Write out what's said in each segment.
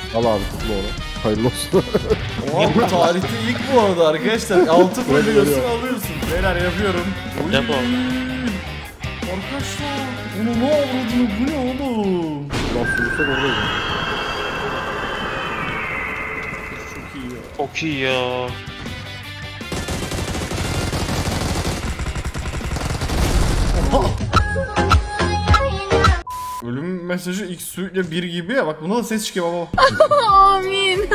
Al abi kutlu onu. Hayırlı olsun. Oha bu tarihte ilk bu arada arkadaşlar. 6 folyosun alıyorsun. Beyler yapıyorum. Yap abi. Arkadaşlar onu ne avradını bu ne oğlum? Lan sürüsek oradaydı. Çok iyi ya. Çok iyi ya. Ölüm mesajı X suite'le bir gibi ya, bak buna da ses çıkıyor baba. Amin.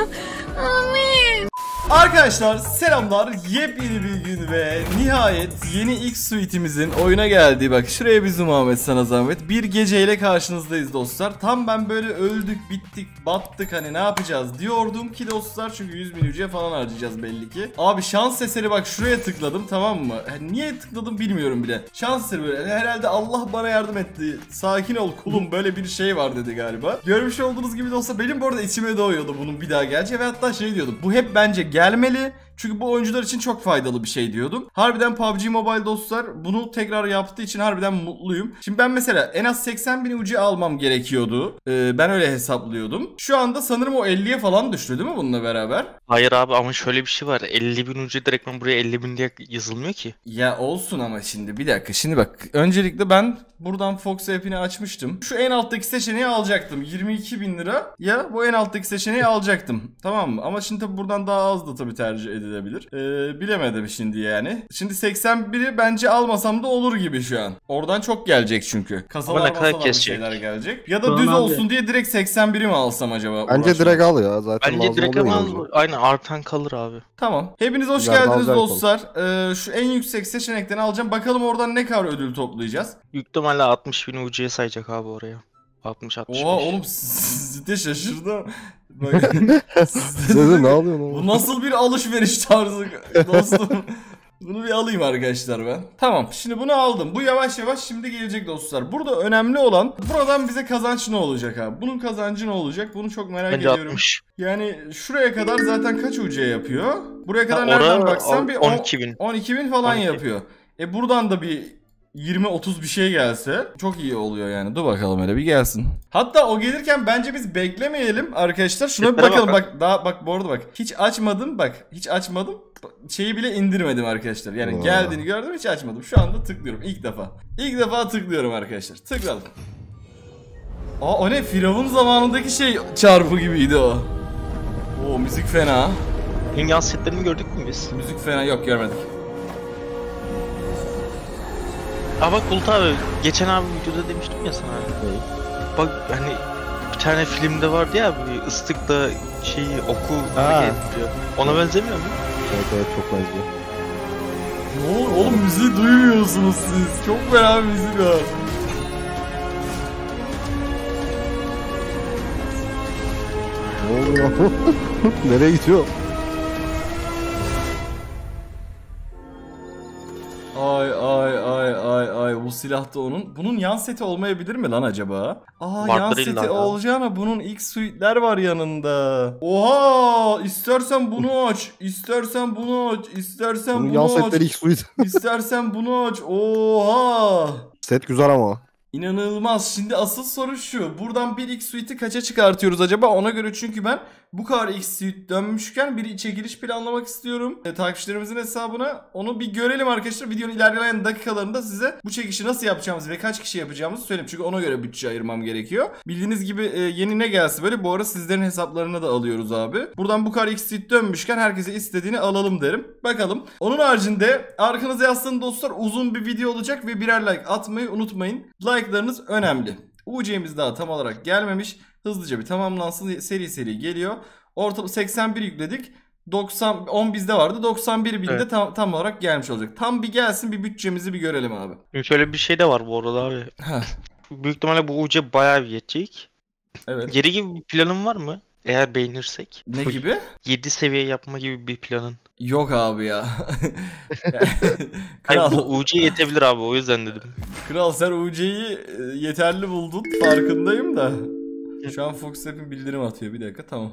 Amin. Arkadaşlar selamlar, yepyeni bir gün ve nihayet yeni X suite'imizin oyuna geldiği, bak şuraya bir zoom Ahmet sana zahmet. Bir geceyle karşınızdayız dostlar. Tam ben böyle öldük bittik battık hani ne yapacağız diyordum ki dostlar, çünkü 100.000 UC falan harcayacağız belli ki. Abi şans eseri bak şuraya tıkladım, tamam mı? Niye tıkladım bilmiyorum bile. Şans eseri böyle herhalde Allah bana yardım etti. Sakin ol kulum, böyle bir şey var dedi galiba. Görmüş olduğunuz gibi dostlar benim bu arada içime doğuyordu bunun bir daha geleceği ve hatta şey diyordum. Bu hep bence gelmeli. Çünkü bu oyuncular için çok faydalı bir şey diyordum. Harbiden PUBG Mobile dostlar bunu tekrar yaptığı için harbiden mutluyum. Şimdi ben mesela en az 80.000 UC almam gerekiyordu. Ben öyle hesaplıyordum. Şu anda sanırım o 50'ye falan düştü değil mi bununla beraber? Hayır abi ama şöyle bir şey var. 50.000 ucu direktmen buraya 50.000 diye yazılmıyor ki. Ya olsun ama şimdi bir dakika. Şimdi bak öncelikle ben buradan Fox app'ini açmıştım. Şu en alttaki seçeneği alacaktım. 22.000 lira ya bu en alttaki seçeneği alacaktım. Tamam mı? Ama şimdi tabi buradan daha az da tabi tercih edilebilir. Bilemedim şimdi yani. Şimdi 81'i bence almasam da olur gibi şu an. Oradan çok gelecek çünkü. Kasalar ne kadar masalar bir kesecek? şeyler gelecek. Ya da Tamam düz abi. olsun diye direkt 81'i mi alsam acaba? Bence Uğraşmam. direkt al ya zaten Bence lazım direkt oluyor ama yani. aynen artan kalır abi. Tamam. Hepiniz hoş İleride geldiniz alacak dostlar. Şu en yüksek seçenekten alacağım. Bakalım oradan ne kadar ödül toplayacağız. Büyük ihtimalle 60.000 ucuya sayacak abi oraya. 60-65. Oha oğlum siz de şaşırdım. Bak, Dede ne alıyorsun bu oğlum? nasıl bir alışveriş tarzı dostum. Bunu bir alayım arkadaşlar ben. Tamam şimdi bunu aldım. Bu yavaş yavaş şimdi gelecek dostlar. Burada önemli olan buradan bize kazanç ne olacak abi? Bunun kazancı ne olacak? Bunu çok merak Bence ediyorum. 60. Yani şuraya kadar zaten kaç UC yapıyor? Buraya kadar Ha, nereden ora baksan bir 12.000. 12.000 falan 12. yapıyor. Buradan da bir 20-30 bir şey gelse çok iyi oluyor yani. Dur bakalım hele bir gelsin. Hatta o gelirken bence biz beklemeyelim arkadaşlar. Şuna bir bakalım bak. Daha bak bu arada bak. Hiç açmadım bak. Hiç açmadım. Şeyi bile indirmedim arkadaşlar. Yani geldiğini gördüm hiç açmadım. Şu anda tıklıyorum ilk defa. İlk defa tıklıyorum arkadaşlar. Tıkladım. Aa o ne? Firavun zamanındaki şey çarpı gibiydi o. Oo müzik fena. Dünya setlerini gördük mü biz? Müzik fena yok görmedik. Aa bak Bulut abi geçen abi videoda demiştim ya sana. Bak hani bir tane filmde vardı ya bir ıslıkla şeyi oku hareket ediyor. Ona benzemiyor mu? Evet evet çok benziyor. Ne olur oğlum müziği duymuyorsunuz siz. Çok fena bir müzik var. Ne oluyor? Nereye gidiyor? Ay ay ay ay ay bu silah da onun. Bunun yan seti olmayabilir mi lan acaba? Aa yan Vardır seti illa ya. olacağına bunun ilk suitler var yanında. Oha istersen bunu aç. İstersen bunu aç. İstersen Bunun bunu yan aç. setleri ilk suite. İstersen bunu aç. Oha. Set güzel ama. İnanılmaz. Şimdi asıl soru şu. Buradan bir X suite'i kaça çıkartıyoruz acaba? Ona göre çünkü ben bu kadar X suite dönmüşken bir çekiliş planlamak istiyorum. Takipçilerimizin hesabına. Onu bir görelim arkadaşlar. Videonun ilerleyen dakikalarında size bu çekişi nasıl yapacağımızı ve kaç kişi yapacağımızı söyleyeyim. Çünkü ona göre bütçe ayırmam gerekiyor. Bildiğiniz gibi yeni ne gelse böyle bu ara sizlerin hesaplarına da alıyoruz abi. Buradan bu kadar X suite dönmüşken herkese istediğini alalım derim. Bakalım. Onun haricinde arkanıza yaslanın dostlar. Uzun bir video olacak ve birer like atmayı unutmayın. Like'larınız önemli. UC'miz daha tam olarak gelmemiş. Hızlıca bir tamamlansın. Seri seri geliyor. Ortalama 81 yükledik. 90 10 bizde vardı. 91 binde Evet. tam olarak gelmiş olacak. Tam bir gelsin bir bütçemizi bir görelim abi. Şimdi şöyle bir şey de var bu arada abi. Heh, Büyük ihtimalle bu ucu bayağı bir yetecek. evet. Geri gibi bir planın var mı? Eğer beğenirsek. Ne gibi? 7 seviye yapma gibi bir planın. Yok abi ya. Hayır Kral, bu UC yetebilir abi o yüzden dedim. kral sen UC'yi yeterli buldun. Farkındayım da. Şu an Fox App'in bildirim atıyor. Bir dakika tamam.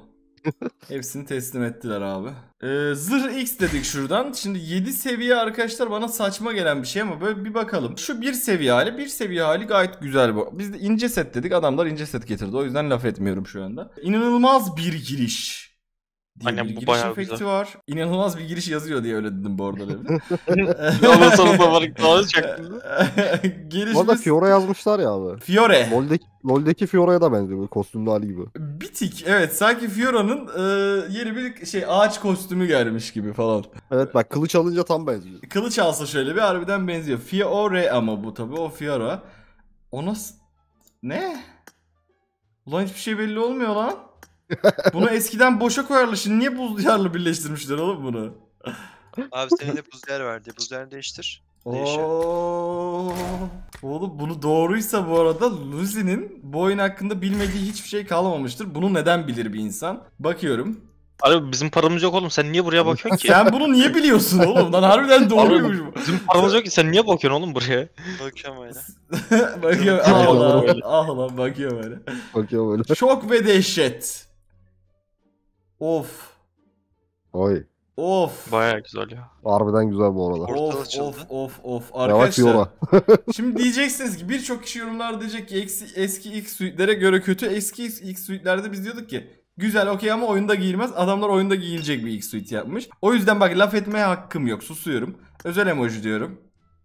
Hepsini teslim ettiler abi. Zırh X dedik şuradan. Şimdi 7 seviye arkadaşlar bana saçma gelen bir şey ama böyle bir bakalım. Şu 1 seviye hali, 1 seviye hali gayet güzel bu. Biz de ince set dedik. Adamlar ince set getirdi. O yüzden laf etmiyorum şu anda. İnanılmaz bir giriş diye Aynen, bir bu giriş bayağı efekti güzel. var. İnanılmaz bir giriş yazıyor diye öyle dedim bu arada. Ondan sonra da var. Ne olacak? Bu arada Gelişimiz Fiora yazmışlar ya abi. Fiore. LoL'deki Fiora'ya da benziyor böyle kostümlü hali gibi. Bir tik, evet, sanki Fiora'nın yeni bir şey ağaç kostümü gelmiş gibi falan. Evet bak kılıç alınca tam benziyor. Kılıç alsa şöyle bir harbiden benziyor. Fiore ama bu tabi o Fiora. O nasıl... Ne? Ulan hiçbir şey belli olmuyor lan. Bunu eskiden boşa koyarlar. Şimdi niye buz diyarla birleştirmişler oğlum bunu? Abi senin de buz yer verdi. Buz yer değiştir. Değişiyor. Oo. Oğlum bunu doğruysa bu arada Lucy'nin bu oyun hakkında bilmediği hiçbir şey kalmamıştır. Bunu neden bilir bir insan? Bakıyorum. Abi bizim paramız yok oğlum. Sen niye buraya bakıyorsun ki? Sen bunu niye biliyorsun oğlum? Lan harbiden doğruymuş bu. Bizim paramız yok ki. Sen niye bakıyorsun oğlum buraya? Bakıyorum öyle. Bakıyorum. Ah lan. Ah lan bakıyorum öyle. Bakıyor böyle. Şok ve dehşet. Of. Oy. Of. Bayağı güzel ya. Harbiden güzel bu arada. Portal Of açıldı. of. Yavaş Arkadaşlar. Fiora. Şimdi diyeceksiniz ki birçok kişi yorumlarda diyecek ki eski X suite'lere göre kötü. Eski X suite'lerde biz diyorduk ki güzel okey ama oyunda giyilmez. Adamlar oyunda giyilecek bir X suite yapmış. O yüzden bak laf etmeye hakkım yok. Susuyorum. Özel emoji diyorum.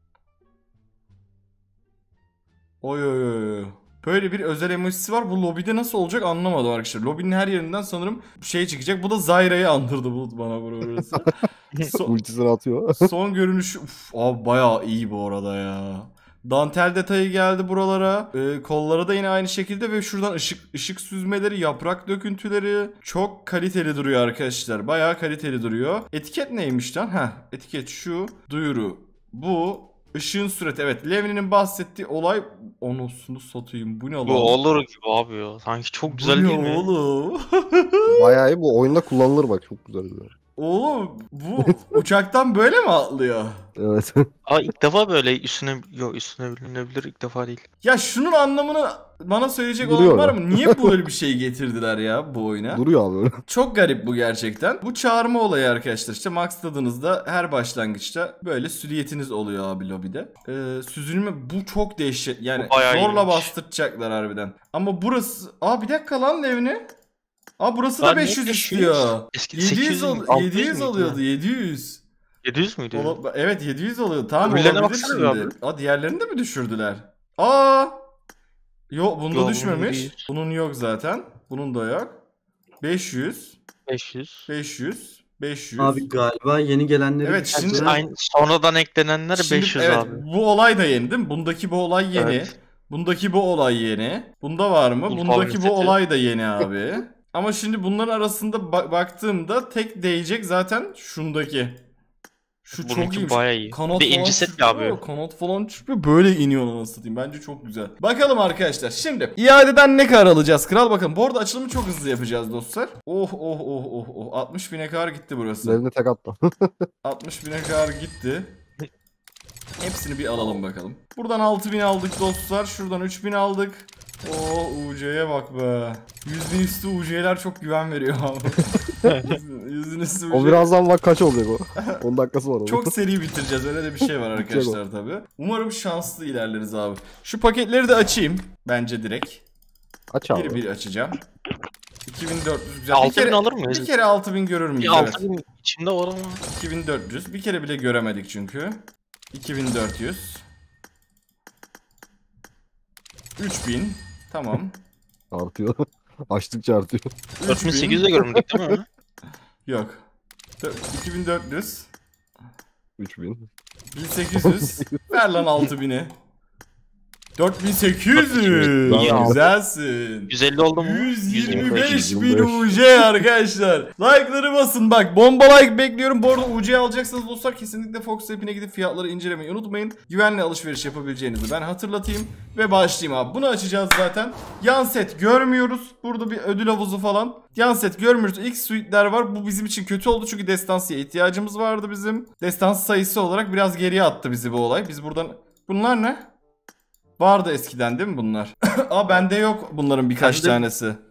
Oy oy oy. Böyle bir özel emojisi var. Bu lobide nasıl olacak anlamadım arkadaşlar. Lobinin her yerinden sanırım şey çıkacak. Bu da Zyra'yı andırdı Bulut bana burası. Ultisini atıyor. Son görünüşü abi bayağı iyi bu arada ya. Dantel detayı geldi buralara. Kollara da yine aynı şekilde ve şuradan ışık süzmeleri, yaprak döküntüleri çok kaliteli duruyor arkadaşlar. Bayağı kaliteli duruyor. Etiket neymiş lan? Heh, etiket şu. Duyuru. Bu ışığın süreti. Evet, Levni'nin bahsettiği olay onusunu satayım. Bu ne lan? Bu olur gibi abi ya. Sanki çok güzel Bu ne değil mi? oğlum? Bayağı iyi bu oyunda kullanılır bak çok güzel. Oğlum bu uçaktan böyle mi atlıyor? Evet. Aa ilk defa böyle üstüne bilinebilir ilk defa değil. Ya şunun anlamını bana söyleyecek Duruyor olan var lan. mı? Niye böyle bir şey getirdiler ya bu oyuna? Duruyor abi öyle. Çok garip bu gerçekten. Bu çağırma olayı arkadaşlar işte maxladığınızda her başlangıçta böyle süriyetiniz oluyor abi lobide. Süzülme bu çok dehşet. Yani Bu bayağı zorla iyiymiş. bastıracaklar harbiden. Ama burası... Aa bir dakika lan Levni. Aa burası da Lan ne 500 500? istiyor. Eskide 700, 800 600 700 müydü oluyordu ya? 700. 700 müydü? Evet 700 oluyor. Tamam Öbürlerine olabilir baksana şimdi. be abi. Aa diğerlerini de mi düşürdüler? Aa. Yok bunda Yok, düşmemiş. bunun değil. Bunun yok zaten. Bunun da yok. 500. 500. 500. 500. Abi galiba yeni gelenleri Evet, düşürdüler. şimdi- Aynı sonradan eklenenler Şimdi 500 evet, abi. bu olay da yeni değil mi? Bundaki bu olay yeni. Evet. Bundaki bu olay yeni. Bunda var mı? Bu Bundaki bu favoriteti. olay da yeni abi. Ama şimdi bunların arasında baktığımda tek değecek zaten şundaki. Şu çok Bununki iyiymiş. bayağı iyi. Kanat Bir de falan ince set çıkıyor, abi. Kanat falan çıkıyor. Böyle iniyor anasını satayım. Bence çok güzel. Bakalım arkadaşlar. Şimdi iadeden ne kadar alacağız kral? Bakın bu arada açılımı çok hızlı yapacağız dostlar. Oh. 60 bine kadar gitti burası. Lerini tek atma. 60 bine kadar gitti. Hepsini bir alalım bakalım. Buradan 6000 aldık dostlar. Şuradan 3000 aldık. Oo UC'ye bak be. 100'ün üstü UC'ler çok güven veriyor abi. 100'ün üstü O UC. birazdan bak kaç olacak o. 10 dakikası var onun. Çok seri bitireceğiz. Öyle de bir şey var arkadaşlar tabi. Umarım şanslı ilerleriz abi. Şu paketleri de açayım. Bence direkt. Aç abi. Bir açacağım. 2400 güzel. 6000 alır mıyız? Bir kere 6000 görür müyüz? Bir Evet. 6000 içinde var ama. 2400. Bir kere bile göremedik çünkü. 2400. 3000. Tamam. Artıyor. Açtıkça artıyor. 4800'de görmedik değil mi? Yok. 2400. 3000. 1800. Ver lan 6000'i. 4800. Ya. Güzelsin. 150 oldu mu? 125 bin 125. UC arkadaşlar. Like'ları basın bak. Bomba like bekliyorum. Bu arada UC alacaksanız dostlar kesinlikle Fox App'ine gidip fiyatları incelemeyi unutmayın. Güvenli alışveriş yapabileceğinizi ben hatırlatayım. Ve başlayayım abi. Bunu açacağız zaten. Yan set görmüyoruz. Burada bir ödül havuzu falan. Yan set görmüyoruz. X suite'ler var. Bu bizim için kötü oldu çünkü destansıya ihtiyacımız vardı bizim. Destansı sayısı olarak biraz geriye attı bizi bu olay. Biz buradan... Bunlar ne? Vardı eskiden değil mi bunlar? Aa bende yok bunların birkaç Bende- tanesi.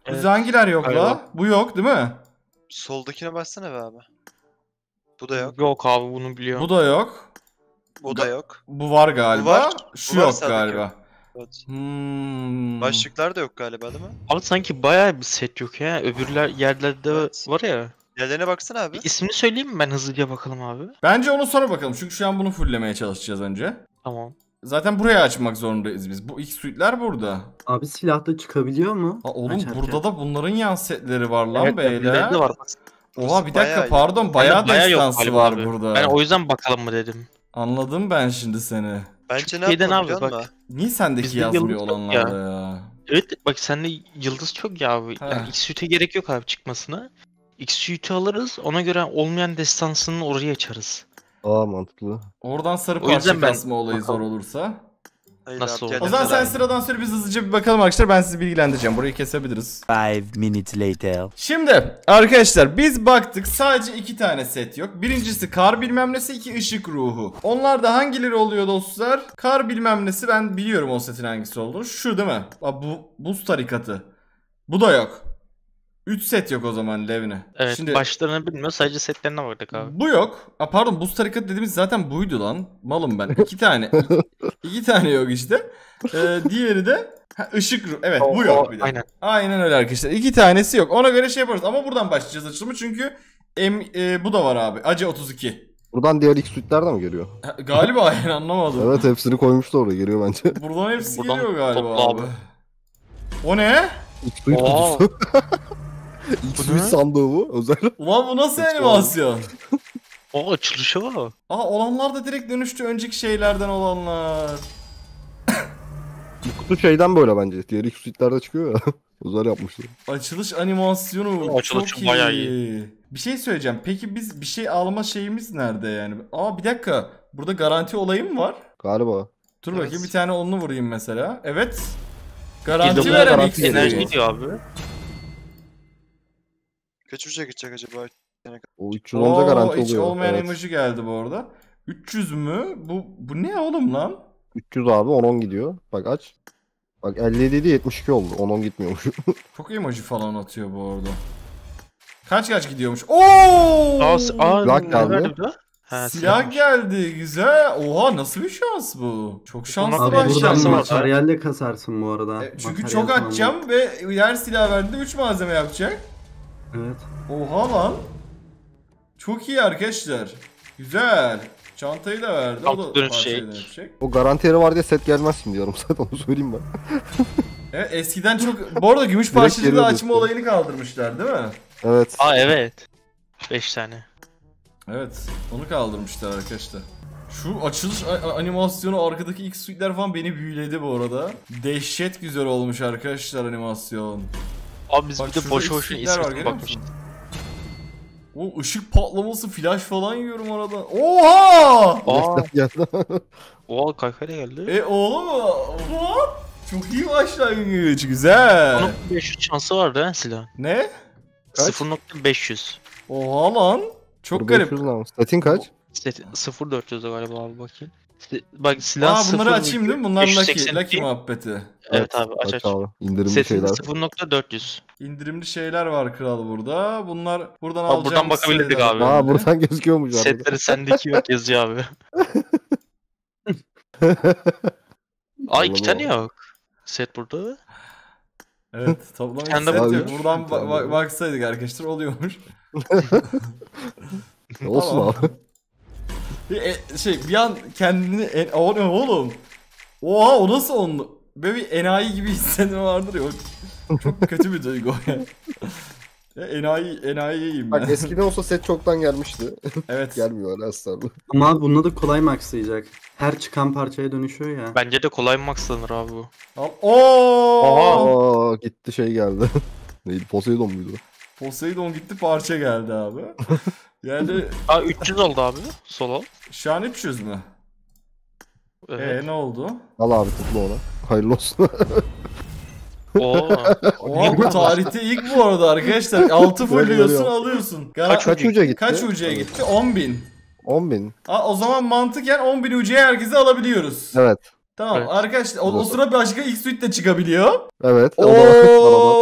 Biz hangiler yok Galiba. la? Bu yok değil mi? Soldakine baksana be abi. Bu da yok. Yok abi bunu biliyorum. Bu da yok. Bu da yok. Bu var galiba. Bu var. Şu Bu var yok sağdaki. galiba. Evet. Başlık. Başlıklar da yok galiba değil mi? Abi sanki bayağı bir set yok ya. Öbürler yerlerde Evet. var ya. Yerlerine baksana abi. Bir ismini söyleyeyim mi ben hızlıca bakalım abi. Bence onu sonra bakalım. Çünkü şu an bunu fulllemeye çalışacağız önce. Tamam. Zaten buraya açmak zorundayız biz. Bu ilk suite'ler burada. Abi silahta çıkabiliyor mu? Ha, oğlum Açarken. burada da bunların yan setleri var lan Evet, beyler. öbürlerinde var. Oha bir dakika Bayağı iyi. pardon bayağı Bayağı yok destansı galiba var abi. burada. Ben o yüzden bakalım mı dedim. Anladım ben şimdi seni. Bence ne Türkiye'den yapalım abi, biliyor bak. musun? Niye sendeki Bizde yazmıyor yıldız yok olanlarda ya? Evet bak sende yıldız çok ya abi. He. Yani X-Suite'e gerek yok abi çıkmasına. X-Suite'i alırız ona göre olmayan destansını oraya açarız. Aa mantıklı. Oradan sarı O parça yüzden ben kasma olayı zor bakalım. olursa. Hayır Nasıl abi, oldu? O yerlerine zaman sen bak. sıradan söyle biz hızlıca bir bakalım arkadaşlar. Ben sizi bilgilendireceğim. Burayı kesebiliriz. 5 minutes later. Şimdi arkadaşlar biz baktık sadece 2 tane set yok. Birincisi kar bilmem nesi, 2 ışık ruhu. Onlar da hangileri oluyor dostlar? Kar bilmem nesi ben biliyorum o setin hangisi olduğunu. Şu değil mi? Aa, bu buz tarikatı. Bu da yok. 3 set yok o zaman Levni. Evet Şimdi başlarını bilmiyor sadece setlerine baktık abi. bu yok. Aa, pardon buz tarikatı dediğimiz zaten buydu lan. Malım ben. 2 tane. 2 tane yok işte. Diğeri de ışık ruhu. Evet bu yok bir de. Aynen. Aynen öyle arkadaşlar. 2 tanesi yok. Ona göre şey yaparız. Ama buradan başlayacağız açılımı çünkü bu da var abi. Acı 32. Buradan diğer ilk suite'ler de mi geliyor? Galiba yani anlamadım. Evet hepsini koymuşlar oraya geliyor bence. Buradan hepsi Buradan geliyor galiba topla abi. abi. O ne? İlk suite Oo. kutusu. İlk suite sandığı bu özel. Ulan bu nasıl Hiç animasyon? O açılışı var. Aa olanlar da direkt dönüştü önceki şeylerden olanlar. Bu kutu şeyden böyle bence. Diğer ilk suite'lerde çıkıyor ya. Özel yapmışlar. Açılış animasyonu Açılışı çok bayağı iyi. Bir şey söyleyeceğim. Peki biz bir şey alma şeyimiz nerede yani? Aa bir dakika. Burada garanti olayı mı var? Galiba. Dur Evet. bakayım bir tane onlu vurayım mesela. Evet. Bir de Garanti bu veren garanti X Enerji seviyor. gidiyor abi. Kaç uca gidecek acaba? O 300 olunca garanti hiç oluyor. olmayan Evet. emoji geldi bu arada. 300 mü? Bu ne oğlum lan? 300 abi 10-10 gidiyor. Bak aç. Bak 57 değil 72 oldu. 10-10 gitmiyormuş. Çok emoji falan atıyor bu arada. Kaç gidiyormuş? Oo! Silah ne geldi. verdi bu da? Ha, Silah geldi. Güzel. Oha nasıl bir şans bu? Çok şanslı Abi, Abi buradan başladı. materyalle kasarsın bu arada. Çünkü Materyal çok falan. atacağım ve her silah verdiğinde 3 malzeme yapacak. Evet. Oha lan. Çok iyi arkadaşlar. Güzel. Çantayı da verdi. O da Altı dönüş parçayı şey. da yapacak. O garanti yeri var diye set gelmez şimdi yarım saat onu söyleyeyim ben. Evet eskiden çok... Bu arada gümüş Direkt parçacığı geliyordu açma işte. olayını kaldırmışlar değil mi? Evet. Aa evet. 5 tane. Evet. Onu kaldırmışlar arkadaşlar. Şu açılış animasyonu arkadaki ilk suite'ler falan beni büyüledi bu arada. Dehşet güzel olmuş arkadaşlar animasyon. Abi biz Bak bir de şurada boşu boşuna isimler var, ismine görüyor bakmışız. musun? O ışık patlaması flash falan yiyorum arada. Oha! Aa, Geldi. o kaykayla geldi. Oğlum what? Çok iyi başlangıç güzel. Onun 500 şansı vardı ha silah. Ne? Kaç? 0.500. Oha lan. Çok garip. 500 lan. Statin kaç? 0.400 galiba abi bakayım. Bak silah Aa bunları 0.500, açayım değil mi? Bunlar Lucky, 582. Lucky muhabbeti. Evet abi aç aç. Abi. İndirimli Setin şeyler. 0.400. İndirimli şeyler var kral burada. Bunlar buradan Aa, alacağım. buradan bakabilirdik abi. Aa buradan gözüküyormuş abi. Setleri sendeki yok yazıyor abi. Aa 2 tane yok. Set burada. Evet toplam Bir tane de set var. yok. Üç. Buradan Bir tane var. baksaydık arkadaşlar oluyormuş. Olsun Tamam. abi. Bir an kendini o ne oğlum? Oha o nasıl onlu? Böyle bir enayi gibi hissetme vardır ya. Çok kötü bir duygu o ya. Ya enayiyim Bak ben. eskiden olsa set çoktan gelmişti. Evet. Gelmiyor hala asla. Ama abi bunda da kolay maxlayacak. Her çıkan parçaya dönüşüyor ya. Bence de kolay maxlanır abi bu. Oo! Aa gitti şey geldi. Neydi? Poseidon muydu? Poseidon gitti parça geldi abi. Yani Aa 300 oldu abi. Solo. şu an 300 mü? Evet. Ne oldu? Al abi tıkla ona. Hayırlı olsun. Oo. Oha bu tarihte ilk bu arada arkadaşlar. 6 fulluyorsun Görüyorum. alıyorsun. Kaç ucuya gitti? Kaç ucuya gitti? 10.000. 10.000. O zaman mantıken 10.000 ucuya herkese alabiliyoruz. Evet. Tamam Evet. arkadaşlar o sıra başka ilk suite de çıkabiliyor. Evet. O da var. Araba.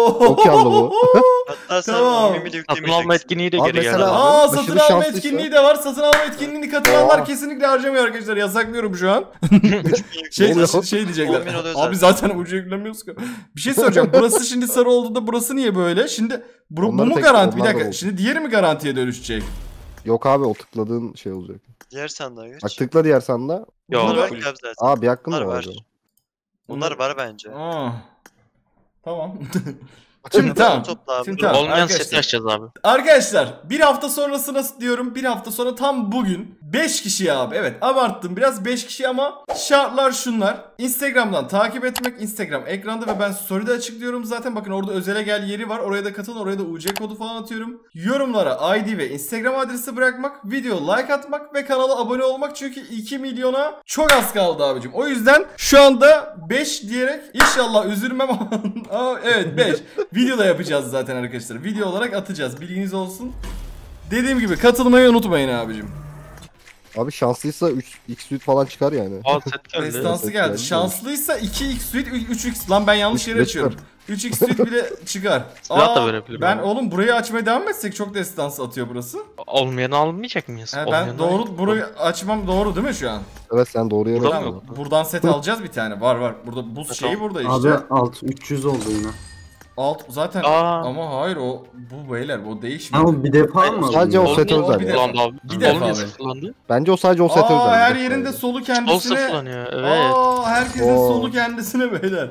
Çok yandı bu. Hatta sen Tamam. 10 milyon Satın alma etkinliği de Abi geri geldi. mesela- abi. Aa Aşırı satın alma şanslıysa- etkinliği de var. Satın alma etkinliğini katılanlar Aa. kesinlikle harcamıyor arkadaşlar. Yasaklıyorum şu an. şey, Şey 10.000 diyecekler. oluyor Abi zaten. zaten ucu yüklemiyoruz ki. Bir şey soracağım. Burası şimdi sarı olduğunda burası niye böyle? Şimdi bu Onları mu tek- garanti? Bir onlar da dakika. oldu. Şimdi diğeri mi garantiye dönüşecek? Yok abi o tıkladığın şey olacak. Diğer sandığa geç. Bak tıkla diğer sanda. Ya Bunlar var full. ki abi zaten. Abi yakın Bunlar mı var. olacak? Bunlar var bence. Aa. Tamam. Şimdi tamam. Topla abi. Şimdi Dur. tamam. Olmayan Arkadaşlar. seti açacağız abi. Arkadaşlar bir hafta sonrasına diyorum, bir hafta sonra tam bugün 5 kişi abi, evet abarttım biraz, 5 kişi ama şartlar şunlar: Instagram'dan takip etmek, Instagram ekranda ve ben story'de açıklıyorum zaten, bakın orada özele gel yeri var, oraya da katılın, oraya da UC kodu falan atıyorum. Yorumlara ID ve Instagram adresi bırakmak, video like atmak ve kanala abone olmak, çünkü 2 milyona çok az kaldı abicim. O yüzden şu anda 5 diyerek inşallah üzülmem ama evet 5 video da yapacağız zaten arkadaşlar. Video olarak atacağız. Bilginiz olsun. Dediğim gibi katılmayı unutmayın abicim. Abi şanslıysa 3x suite falan çıkar yani. Al set geldi. Destansı Evet, geldi. geldi. Şanslıysa 2x suite, 3x lan ben yanlış yere Bile açıyorum. 3x suite bile çıkar. Silah da verebilirim ben abi. oğlum burayı açmaya devam etsek çok destansı atıyor burası. Olmayanı almayacak mıyız? Ben Olmayanı doğru burayı açmam doğru değil mi şu an? Evet sen doğru yere Burada bak. mı Tamam. yok? Buradan set alacağız bir tane. Var. Burada buz şeyi burada işte. Abi alt 300 oldu yine. Alt zaten Aa. ama hayır bu beyler o değişmiyor. Ama bir defa mı Sadece aldın? o sete o özel bir ya. de- Sıfırlandı abi. Bir defa Olmayan abi. sıfırlandı. Bence o sadece o sete özel. Aa, her bir yerinde defa solu O kendisine. sıfırlanıyor. Evet. Aa, herkesin Oo. solu kendisine beyler.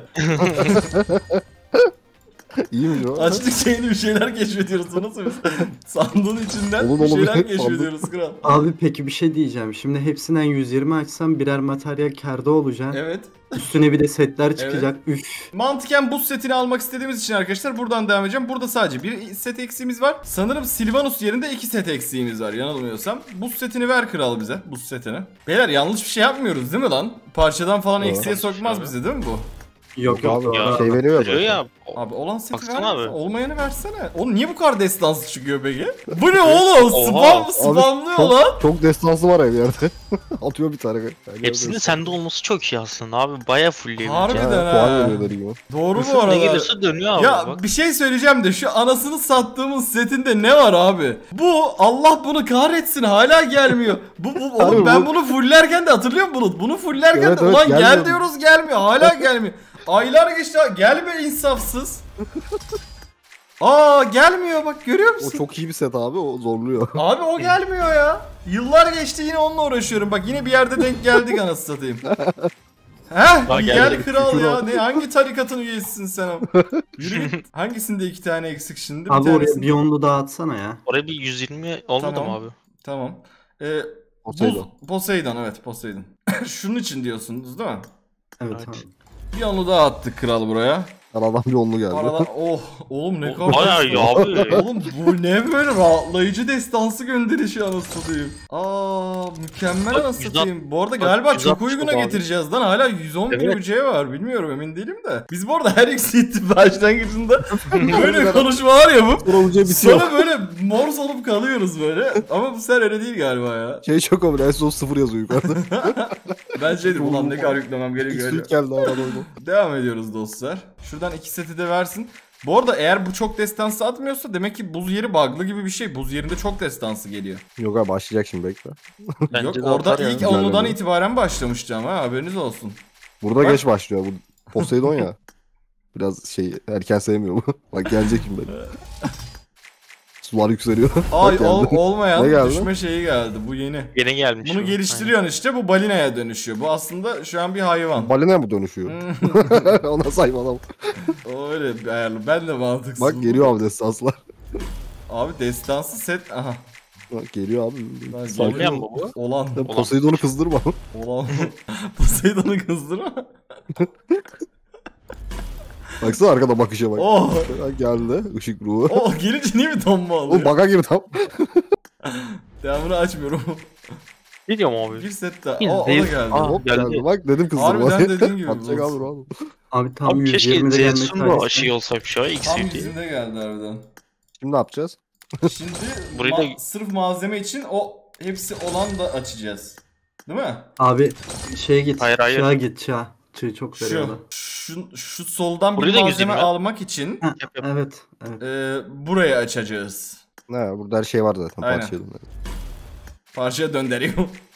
yani. İyiymiş o. Açtıkça yeni bir şeyler keşfediyoruz. Bu nasıl bir sandığın içinden Olur, bir olur. şeyler Sandık. keşfediyoruz kral. Abi peki bir şey diyeceğim. Şimdi hepsinden 120 açsam birer materyal kârda olacaksın. Evet. Üstüne bir de setler çıkacak. Üf. Mantıken buz setini almak istediğimiz için arkadaşlar buradan devam edeceğim. Burada sadece bir set eksiğimiz var. Sanırım Sylvanus yerinde 2 set eksiğimiz var yanılmıyorsam. Buz setini ver kral bize. Buz setini. Beyler yanlış bir şey yapmıyoruz değil mi lan? Parçadan falan Yok. eksiğe sokmaz bizi değil mi bu? Yok Abi yok. Ya. şey veriyor Diyor ya. ya. Abi olan seti Baksana ver. abi. Olmayanı versene. Oğlum niye bu kadar destansı çıkıyor peki? Bu ne oğlum? Oha. Spamlıyor çok, lan. çok destansı var ev yerde. Atıyor bir tane. Hepsinin sende olması çok iyi aslında abi. Baya fullleyebilecek. Harbiden Puan ha. veriyorlar gibi. Doğru bu Ne arada. gelirse dönüyor abi. Ya Bak. bir şey söyleyeceğim de şu anasını sattığımız setinde ne var abi? Bu Allah bunu kahretsin hala gelmiyor. Oğlum Abi ben bu- bunu fullerken de hatırlıyor musun Bulut? Bunu fullerken Evet, de evet, ulan gel gelmiyor. diyoruz gelmiyor. Hala gelmiyor. Aylar geçti. Gel be insafsız. Aa gelmiyor bak görüyor O musun? çok iyi bir set abi o zorluyor. Abi o gelmiyor ya. Yıllar geçti yine onunla uğraşıyorum. Bak yine bir yerde denk geldik anasını satayım. Heh Ha, gel geldi. kral Şükür ya. olsun. Ne, hangi tarikatın üyesisin sen? Yürü git. Hangisinde 2 tane eksik şimdi? Abi oraya tanesinde- bir onlu daha atsana ya. Oraya bir 120 olmadı Tamam. mı abi? Tamam. Poseidon. Poseidon evet Poseidon. Şunun için diyorsunuz değil mi? Evet Evet. abi. Bir onu daha attık kral buraya. Aradan bir onlu geldi. Aradan oğlum ne kadar Bayağı iyi abi. Oğlum bu ne böyle rahatlayıcı destansı gönderişi anasını satayım. Aa mükemmel Bak, anasını 160 satayım. Bu arada bak, galiba 160 çok uyguna abi. getireceğiz lan. Hala 111 Evet. UC var. Bilmiyorum emin değilim de. Biz bu arada her ikisi başlangıcında böyle konuşmalar yapıp Proje bitiyor. sonra böyle mors olup kalıyoruz böyle. Ama bu sefer öyle değil galiba ya. Şey çok önemli. En son 0 yazıyor yukarıda. Ben şeydir ulan ne kadar yüklemem gerekiyor. X-Suite geldi aradan oyunu. Devam ediyoruz dostlar. Şuradan 2 seti de versin. Bu arada eğer bu çok destansı atmıyorsa demek ki buz yeri bug'lı gibi bir şey. Buz yerinde çok destansı geliyor. Yok abi başlayacak şimdi bekle. Bence Yok de orada atar ya. ilk Güzel onludan oldu. itibaren başlamıştı ama haberiniz olsun. Burada Bak. geç başlıyor bu. Poseidon ya. Biraz şey erken sevmiyor bu. Bak gelecek şimdi. Sular yükseliyor. Ay Bak geldi. olmayan Ne geldi? düşme şeyi geldi. Bu yeni. Yeni gelmiş. Bunu bu. geliştiriyorsun işte bu balinaya dönüşüyor. Bu aslında şu an bir hayvan. Balina mı dönüşüyor? Ona saymalam. O öyle bir ayarlı. Ben de mantıksız. Bak geliyor abi destanslar. Abi destansı set. Aha. Bak geliyor abi. Ben Sakin Olmayan ol. mı bu? Olan. Poseidon'u kızdırma. Olan. Poseidon'u kızdırma. Baksana arkada bakışa bak. Oh. Geldi ışık ruhu. Oh gelince niye bir donma Oğlum alıyor? baka girdi tam. Devamını açmıyorum. Ne diyorum abi? Bir set daha. Bir O da zeyt- geldi. Aa. Hop geldi. geldi. Bak dedim kızdırma. Harbiden dediğin gibi. Atacak bu. abi rahat. Abi tam Abi keşke 120'de gelmek Zetsun da lazım. şey olsaymış ya. Tam X-Suite. bizim de geldi harbiden. Şimdi ne yapacağız? Şimdi Burayı da- sırf malzeme için o hepsi olan da açacağız. Değil mi? Abi şeye git. Hayır, hayır. Çığa git çığa. Çığ çok veriyorlar. Şu. şu soldan Burayı bir da malzeme yüzeyim ben. almak için Ha, Yap. evet. Evet. burayı açacağız. Ne burada her şey var zaten Aynen. parçayla. Parçaya döndürüyor.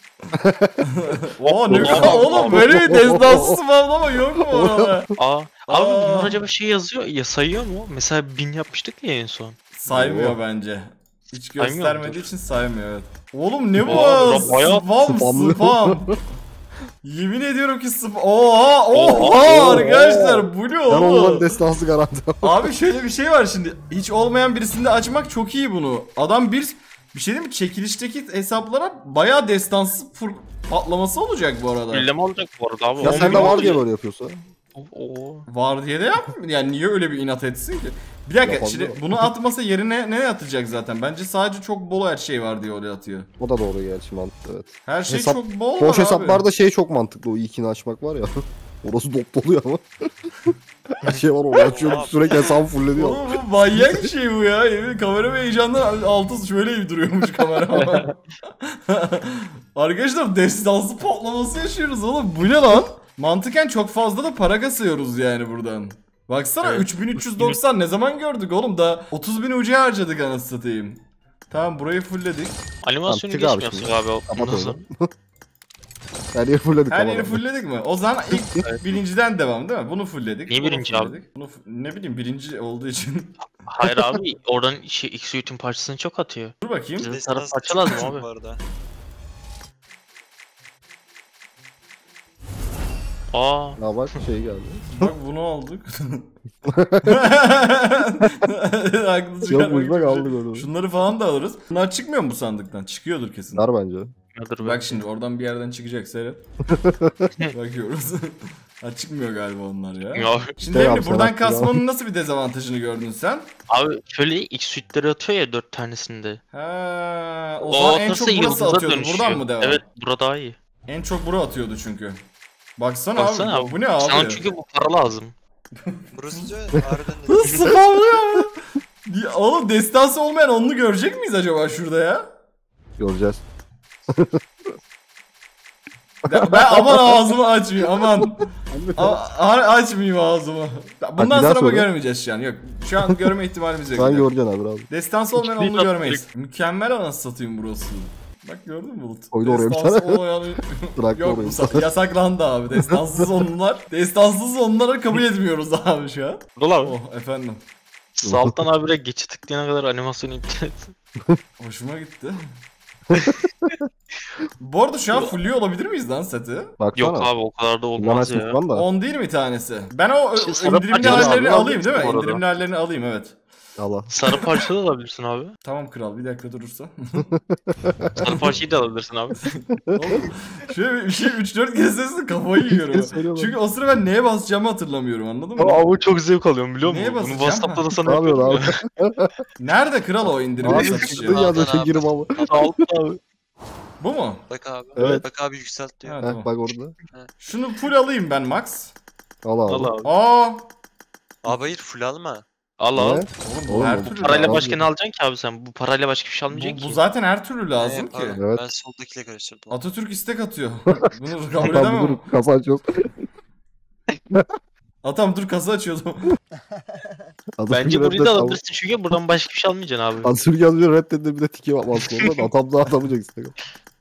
Oo ne oğlum böyle bir destansı spamlama yok mu orada? Abi Aa. bunlar acaba şey yazıyor ya, sayıyor mu? Mesela 1000 yapmıştık ya en son. Saymıyor bence. Hiç Saymıyor göstermediği mudur? için saymıyor, evet. Oğlum ne bu? Bayağı Spam. spamlıyor. Yemin ediyorum ki spam. Oha Oha. arkadaşlar bu ne Ben onların oğlum? destansı garanti. Abi şöyle bir şey var şimdi. Hiç olmayan birisinde açmak çok iyi bunu. Adam bir şey değil mi? Çekilişteki hesaplara bayağı destansı patlaması olacak bu arada. Ünleme olacak bu arada abi. Ya On sen bin de var olacak. diye böyle yapıyorsa. Oo. Var diye de yapmıyor. Yani niye öyle bir inat etsin ki? Bir dakika Yapabilir şimdi mi? bunu atmasa yerine ne atacak zaten? Bence sadece çok bol her şey var diye oraya atıyor. O da doğru gerçi mantıklı evet. Her şey Hesap- çok bol var Boş abi. hesaplarda şey çok mantıklı o ilkini açmak var ya. Orası dop doluyor ama. Her şey var oraya açıyorum sürekli hesabı fulleniyor. Oğlum bu manyak bir şey bu ya. Yemin kamera ve heyecandan altı şöyle bir duruyormuş kamera. Arkadaşlar destansı patlaması yaşıyoruz oğlum. Bu ne lan? Mantıken çok fazla da para kasıyoruz yani buradan. Baksana Evet. 3390 ne zaman gördük oğlum da 30.000 UC harcadık anasını satayım. Tamam burayı fullledik. Animasyonu Tamam, çık abi geçmiyorsun abi. Kapat Ondan onu. sonra. Her yeri fullledik Her ama. yeri fullledik mi? O zaman ilk birinciden devam değil mi? Bunu fullledik. Niye bunu birinci abi? fullledik. Bunu ne bileyim birinci olduğu için. Hayır abi oradan şey X-Suite'in parçasını çok atıyor. Dur bakayım. Bize Destansı sarı parça lazım çıkıyor abi. bu arada. Aa. Ya bak şey geldi. Bak bunu aldık. Haklı Yok çıkarmak ucuna için. kaldı böyle. Şunları falan da alırız. Bunlar çıkmıyor mu bu sandıktan? Çıkıyordur kesin. Var bence. Dur Bak şimdi oradan bir yerden çıkacak seyret. Bakıyoruz. Ha çıkmıyor galiba onlar ya. Ya, Şimdi Şey Emre yapsana, buradan ya. kasmanın nasıl bir dezavantajını gördün sen? abi şöyle X-Suite'leri atıyor ya 4 tanesinde. Ha, o zaman en atırsa çok burası yıldıza atıyordu. dönüşüyor. Buradan mı devam? Evet burada daha iyi. En çok bura atıyordu çünkü. Baksana, Baksana abi. Bu ne abi? Sana çünkü bu para lazım. Burası diyor harbiden de. Nasıl spamlıyor mu? Ya oğlum destansı olmayan onlu görecek miyiz acaba şurada ya? Göreceğiz. Ben aman ağzımı açmayayım aman. Açmayayım ağzımı. Bundan bir daha sonra mı söyle. görmeyeceğiz şu an? Yok. Şu an görme ihtimalimiz yok. Şu an göreceksin abi abi. Destansı olmayan Hiçbir onlu tat görmeyiz. Mükemmel anasını satayım burası. Bak gördün mü Bulut? Koydu oraya bir Destansı tane. olmayan... Bıraktı Yok orayı. bu yasaklandı abi. Destansız onlular. Destansız onları kabul etmiyoruz abi şu an. Dur abi. Oh efendim. Salttan abire geçe tıklayana kadar animasyonu iptal et. Hoşuma gitti. Bu arada şu an fullüyor olabilir miyiz lan seti? Baksana. Yok abi o kadar da olmaz ya. Kullan da. 10 değil mi tanesi? Ben o Şey, sarı indirimli parçalı hallerini abi, alayım değil mi? bu arada. İndirimli hallerini alayım evet. Allah. Sarı parça da alabilirsin abi. Tamam kral bir dakika durursa. Sarı parçayı da alabilirsin abi. Oğlum, şöyle bir şey 3-4 kez sesle kafayı yiyorum. Söylüyorum. Çünkü o sıra ben neye basacağımı hatırlamıyorum anladın mı? Ama çok zevk alıyorum biliyor Neye musun? Bunu basacağım? WhatsApp'ta da sana Ne yapıyorsun yapıyorum. abi? Nerede kral o indirimli Abi satışı? çıktın ya da Altan abi. girim abi. Altta abi. Bu mu? Bak abi. Evet. Bak abi yükselt diyor. Ha, Heh, tamam. bak orada. Şunu full alayım ben Max. Al abi. Al abi. Aa! Abi hayır full alma. Al al. Ne? Oğlum bu Oğlum, her bu türlü Parayla lazım. başka ne alacaksın ki abi sen? Bu parayla başka bir şey almayacaksın Bu ki. zaten her türlü lazım ki. Pardon, Evet. Ben soldakiyle karıştırdım. Atatürk istek atıyor. Bunu kabul Tamam edemem. dur kazanç yok. Atam dur kasa açıyordum. Bence burayı da alabilirsin çünkü buradan başka bir şey almayacaksın abi. Atatürk yazıyor reddedildi bir de tiki yapmazsın oradan. Atam daha atamayacak Instagram.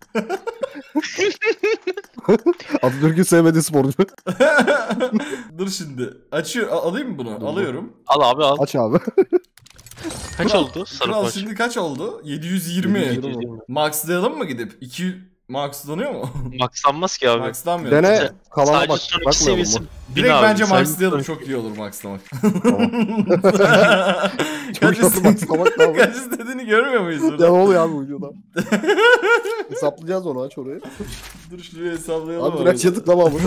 Atatürk'ün sevmediği sporcu. Dur şimdi. Açıyor. Alayım mı bunu? Dur. Alıyorum. Al abi al. Aç abi. Kaç Kral- oldu sarı Kral parça? şimdi kaç oldu? 720. 720. Maxlayalım mı gidip? 2 maxlanıyor mu? Maxlanmaz ki abi. Maxlanmıyor. Dene kalana Sadece bak. son iki Bakmayalım seviyesi. mı? Direkt abi, bence sadece maxlayalım. son- Çok iyi olur maxlamak. Tamam. kaç, Çok iyi maxlamak lazım. kaç istediğini görmüyor muyuz Ya burada? ne oluyor abi bu videoda? Hesaplayacağız onu aç orayı. Dur şuraya hesaplayalım. Abi bırak tıklama abi.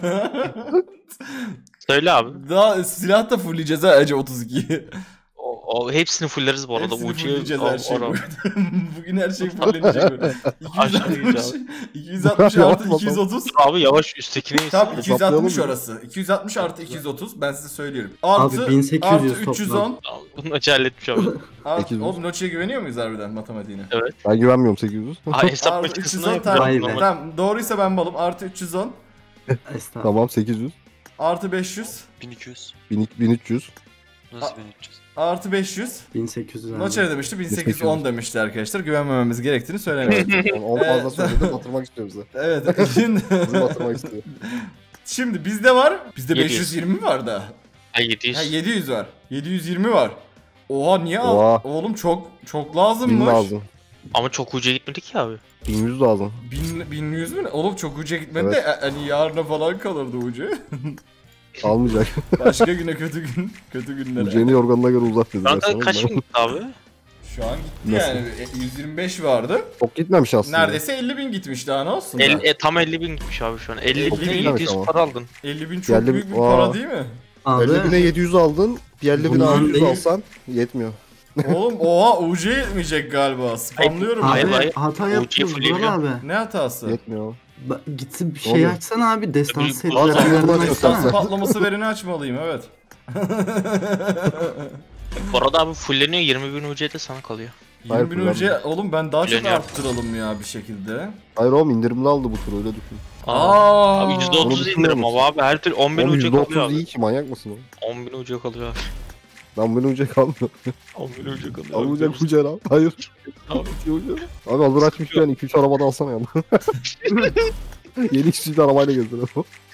Söyle abi. Daha silah da fullleyeceğiz ha Ece 32. O hepsini fulleriz bu arada. Hepsini Ucu'yu fullleyeceğiz her şeyi. ara. Bugün her şey fullenecek böyle. Aşağı 260 artı 230. Abi yavaş üsttekine insin. Tam 260 Hesaplayalım mı? orası. 260 artı 230 ben size söylüyorum. Abi Artı, 1800 artı toplam. 310. Bunu açı halletmiş abi. Artı, 800. oğlum Noçi'ye güveniyor muyuz harbiden matematiğine? Ben güvenmiyorum 800. Ay hesap Artı makinesinden 310 yapıyor. Vay be. tamam. Tamam doğruysa ben balım. Artı 310. Estağfurullah. Tamam 800. Artı 500. 1200. 1300. Nasıl 1300? Artı 500. 1800 abi. Noçer demişti. 1810 demişti arkadaşlar. Güvenmememiz gerektiğini söylemedim. On fazla söyledi, batırmak istiyor bize. Evet. Şimdi, Bizi batırmak istiyor. şimdi bizde var. Bizde 700. 520 var da. Ha 700. Ha 700 var. 720 var. Oha niye Oha. Oğlum çok 1000 lazımmış. lazım. Ama çok ucuya gitmedik ki abi. 1100 lazım. 1100 mü? Oğlum çok uca gitmedi Evet. de hani yarına falan kalırdı ucu. Almayacak. Başka güne kötü gün. Kötü günlere. Uceni yorganına göre uzat dediler. Kanka sana. kaç bin gitti abi? Şu an gitti Nasıl? yani. 125 vardı. Çok gitmemiş aslında. Neredeyse 50.000 gitmiş daha ne olsun da. Tam 50 bin gitmiş abi şu an. 50 50 bin bin 700 ama. para aldın. 50.000 çok Yerli- büyük bir Aa. para değil mi? Abi 50.000'e 700 aldın. Bir 50.000'e Bundan 600 değil. alsan yetmiyor. Oğlum oha UC yetmeyecek galiba. Spamlıyorum. Hayır, abi hayır. hata OG yaptınız full Vural yemiyor. abi. Ne hatası? Yetmiyor. Gitsin bir şey Oluyor. açsana abi. Destansı Bazen etkilerden olmaz açsana. yoksa. Patlaması vereni açmalıyım evet. Bu arada abi fulleniyor 20 bin UC de sana kalıyor. Hayır, 20.000 UC oğlum ben daha çok Bileniyor. arttıralım ya bir şekilde. Hayır oğlum indirimli aldı bu tur öyle düşün. Abi Onu %30 düşünüyor indirim musun? ama abi her türlü 10 bin Oğlum UC kalıyor %30 abi. iyi ki manyak mısın oğlum? 10 bin UC kalıyor abi. Ben bunu önce kalmıyor. 10 bin UC kalıyor. abi. Almayacak bu Ceren. Hayır. Abi. Abi hazır açmışken 2-3 arabada alsana ya. Yeni kişiyle arabayla gezdiler.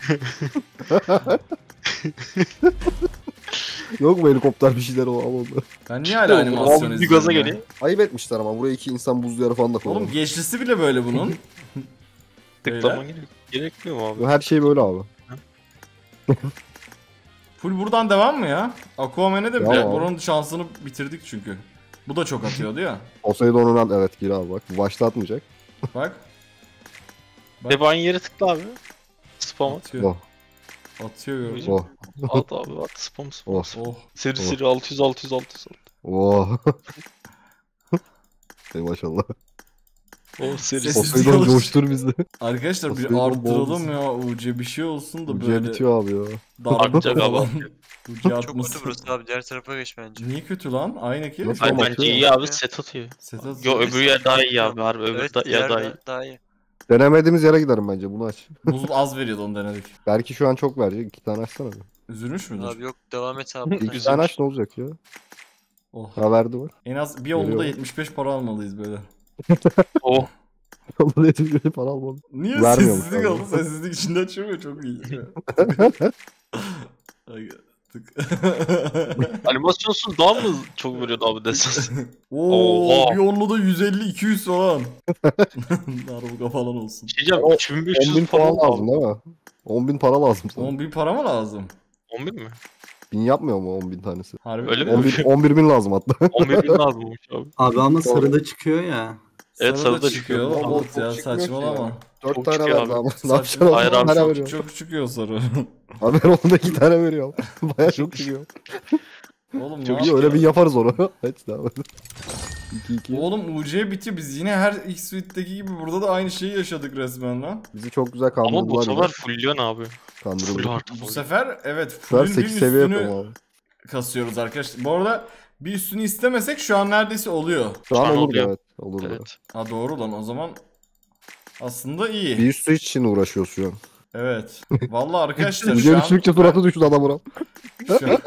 Yok mu helikopter bir şeyler o al onları. Ben niye hala animasyon Bir izliyorum gaza ya? geliyor. Ayıp etmişler ama buraya 2 insan buz diyarı falan da koyuyor. Oğlum geçlisi bile böyle bunun. Tıklama gerekmiyor mu abi? Her şey böyle abi. Full buradan devam mı ya? Aquaman'e de mi? Devam. Bunun şansını bitirdik çünkü. Bu da çok atıyordu ya. Poseidon'un evet gir abi bak. Bu başta atmayacak. Bak. Ve bu aynı yere tıkla abi. Spam at. Atıyor. Oh. Atıyor gördün. Oh. At abi at spam. Oh. Oh. Seri seri 600. Oh. Ey maşallah. O seri Sessiz seri. Poseidon yalnız. coştur bizde. Arkadaşlar bir Poseidon arttıralım bombası. ya UC bir şey olsun da Ucuya böyle bitiyor abi ya. Artacak abi. UC Çok artması. kötü burası abi. Diğer tarafa geç bence. Niye kötü lan? Aynı ki. Nasıl Hayır ama bence atıyor iyi abi set atıyor. Setat. Yo öbür yer daha iyi abi harbi öbür Evet, yer daha iyi. diğer daha iyi. Denemediğimiz yere giderim bence bunu aç. Buz az veriyordu onu denedik. Belki şu an çok verecek. 2 tane açsana. bir. Üzülmüş müdür? Abi yok devam et abi. 2 tane aç ne olacak ya? Oh. Ha verdi mi? En az bir onlu da Veriyor. 75 para almalıyız böyle. Oh. Onu dedim bir para almadım. Niye Vermiyormuş sessizlik abi. oldu? Sessizlik içinde açıyor çok iyi. Ay, tık. Animasyonsuz daha mı çok veriyordu abi desans? Oo, Oha. bir onlu da 150-200 falan. Darbuka falan olsun. Şey diyeceğim O 3500 10.000 falan falan lazım değil mi? 10.000 para lazım sana. 10.000 para mı lazım? 10 bin mi? 1000 yapmıyor mu 10.000 tanesi? Harbi. Öyle mi? 11.000 lazım hatta. 11 bin lazımmış abi. Abi ama sarıda çıkıyor ya. Evet, Sarı da sarıda çıkıyor. çıkıyor. Ama Çok ya çıkmıyor ki saçmalama. ya. 4 Çok tane çıkıyor verdi abi. ama. Ne Saçma. yapacaksın? Hayır 10 abi, tane Çok, veriyorum. çok çıkıyor sarı. Abi ben onda 2 tane veriyorum. Baya çok çıkıyor. Oğlum Çok ne iyi yap- öyle bir yaparız onu. Hadi devam edelim. 2-2. Oğlum UC bitiyor. Biz yine her X-Suite'deki gibi burada da aynı şeyi yaşadık resmen lan. Bizi çok güzel Ama bu kandırdılar. sefer fulllion abi. Full Kandırdılar. artı Bu full. sefer evet Ben full'ün bir 8 seviye üstünü yapıyorum abi. kasıyoruz arkadaşlar. Bu arada bir üstünü istemesek şu an neredeyse oluyor. Şu an Şu an olur oluyor. evet. Olur da. Evet. Ha doğru lan o zaman aslında iyi. Bir üstü için uğraşıyoruz şu an. Evet. Vallahi arkadaşlar Bir şu an, düştükçe suratı düştü adamın. şu an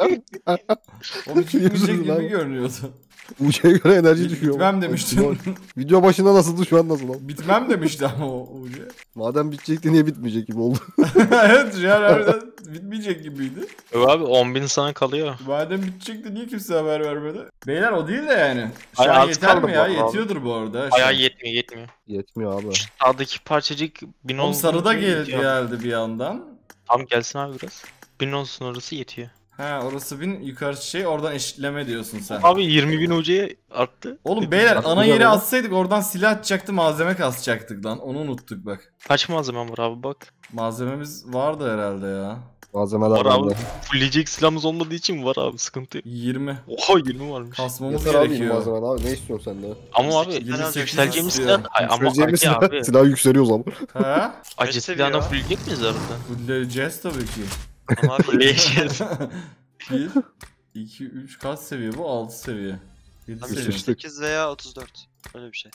o hiç bitmeyecek Yüzünüz lan. gibi görünüyordu. Bu şeye göre enerji düşüyor. Bitmem demiştin. Video başında nasıldı şu an nasıl lan? Bitmem demişti ama o UC. Madem bitecekti niye bitmeyecek gibi oldu. Evet şu an harbiden bitmeyecek gibiydi. Abi 10 bin sana kalıyor. Madem bitecekti niye kimse haber vermedi? Beyler o değil de yani. Şu Ay, an az yeter kaldı mi bu ya? arada abi. Yetiyordur bu arada. Şu Bayağı an. yetmiyor. Yetmiyor abi. Sağdaki parçacık 1000 Oğlum olsun. sarı da yetiyor. geldi bir yandan. Tam gelsin abi biraz. 1000 olsun orası yetiyor. Ha orası bin yukarısı şey oradan eşitleme diyorsun sen. Abi 20 bin UC'ye arttı. Oğlum beyler Nasıl ana güzel yere lan? atsaydık oradan silah atacaktı malzeme kasacaktık lan. Onu unuttuk bak. Kaç malzemem var abi bak. Malzememiz vardı herhalde ya. Malzemeler Var abi. bende. Fullleyecek silahımız olmadığı için var abi sıkıntı yok. 20. Oha 20 varmış. Kasmamız Yeter abi gerekiyor. malzemeler abi ne istiyorsun sen de? Ama abi 28 yükseleceğimiz istiyor. silah... Ay, ama Yükseleceğimiz acı silah, abi. silah yükseliyor o zaman. Ha? Acı Kaç silahına seviye fullleyecek miyiz arada? Fulleyeceğiz tabii ki. Ama abi Fullleyeceğiz. 1, 2, 3 kaç seviye bu? 6 seviye. 7 Abi seviye. Sıçtık. 28 veya 34. Öyle bir şey.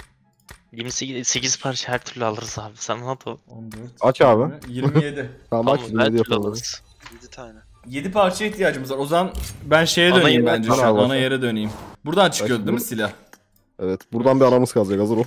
8 parça her türlü alırız abi. Sen rahat ol. 14. Aç abi. 27. Tamam aç Tamam her şimdi türlü yapalım. alırız. 7 tane. 7 parçaya ihtiyacımız var. O zaman ben şeye Ana döneyim yere bence şu an. karar Ana yere döneyim. Buradan çıkıyordu değil mi bu- silah? Evet. Buradan bir aramız kalacak. Hazır ol.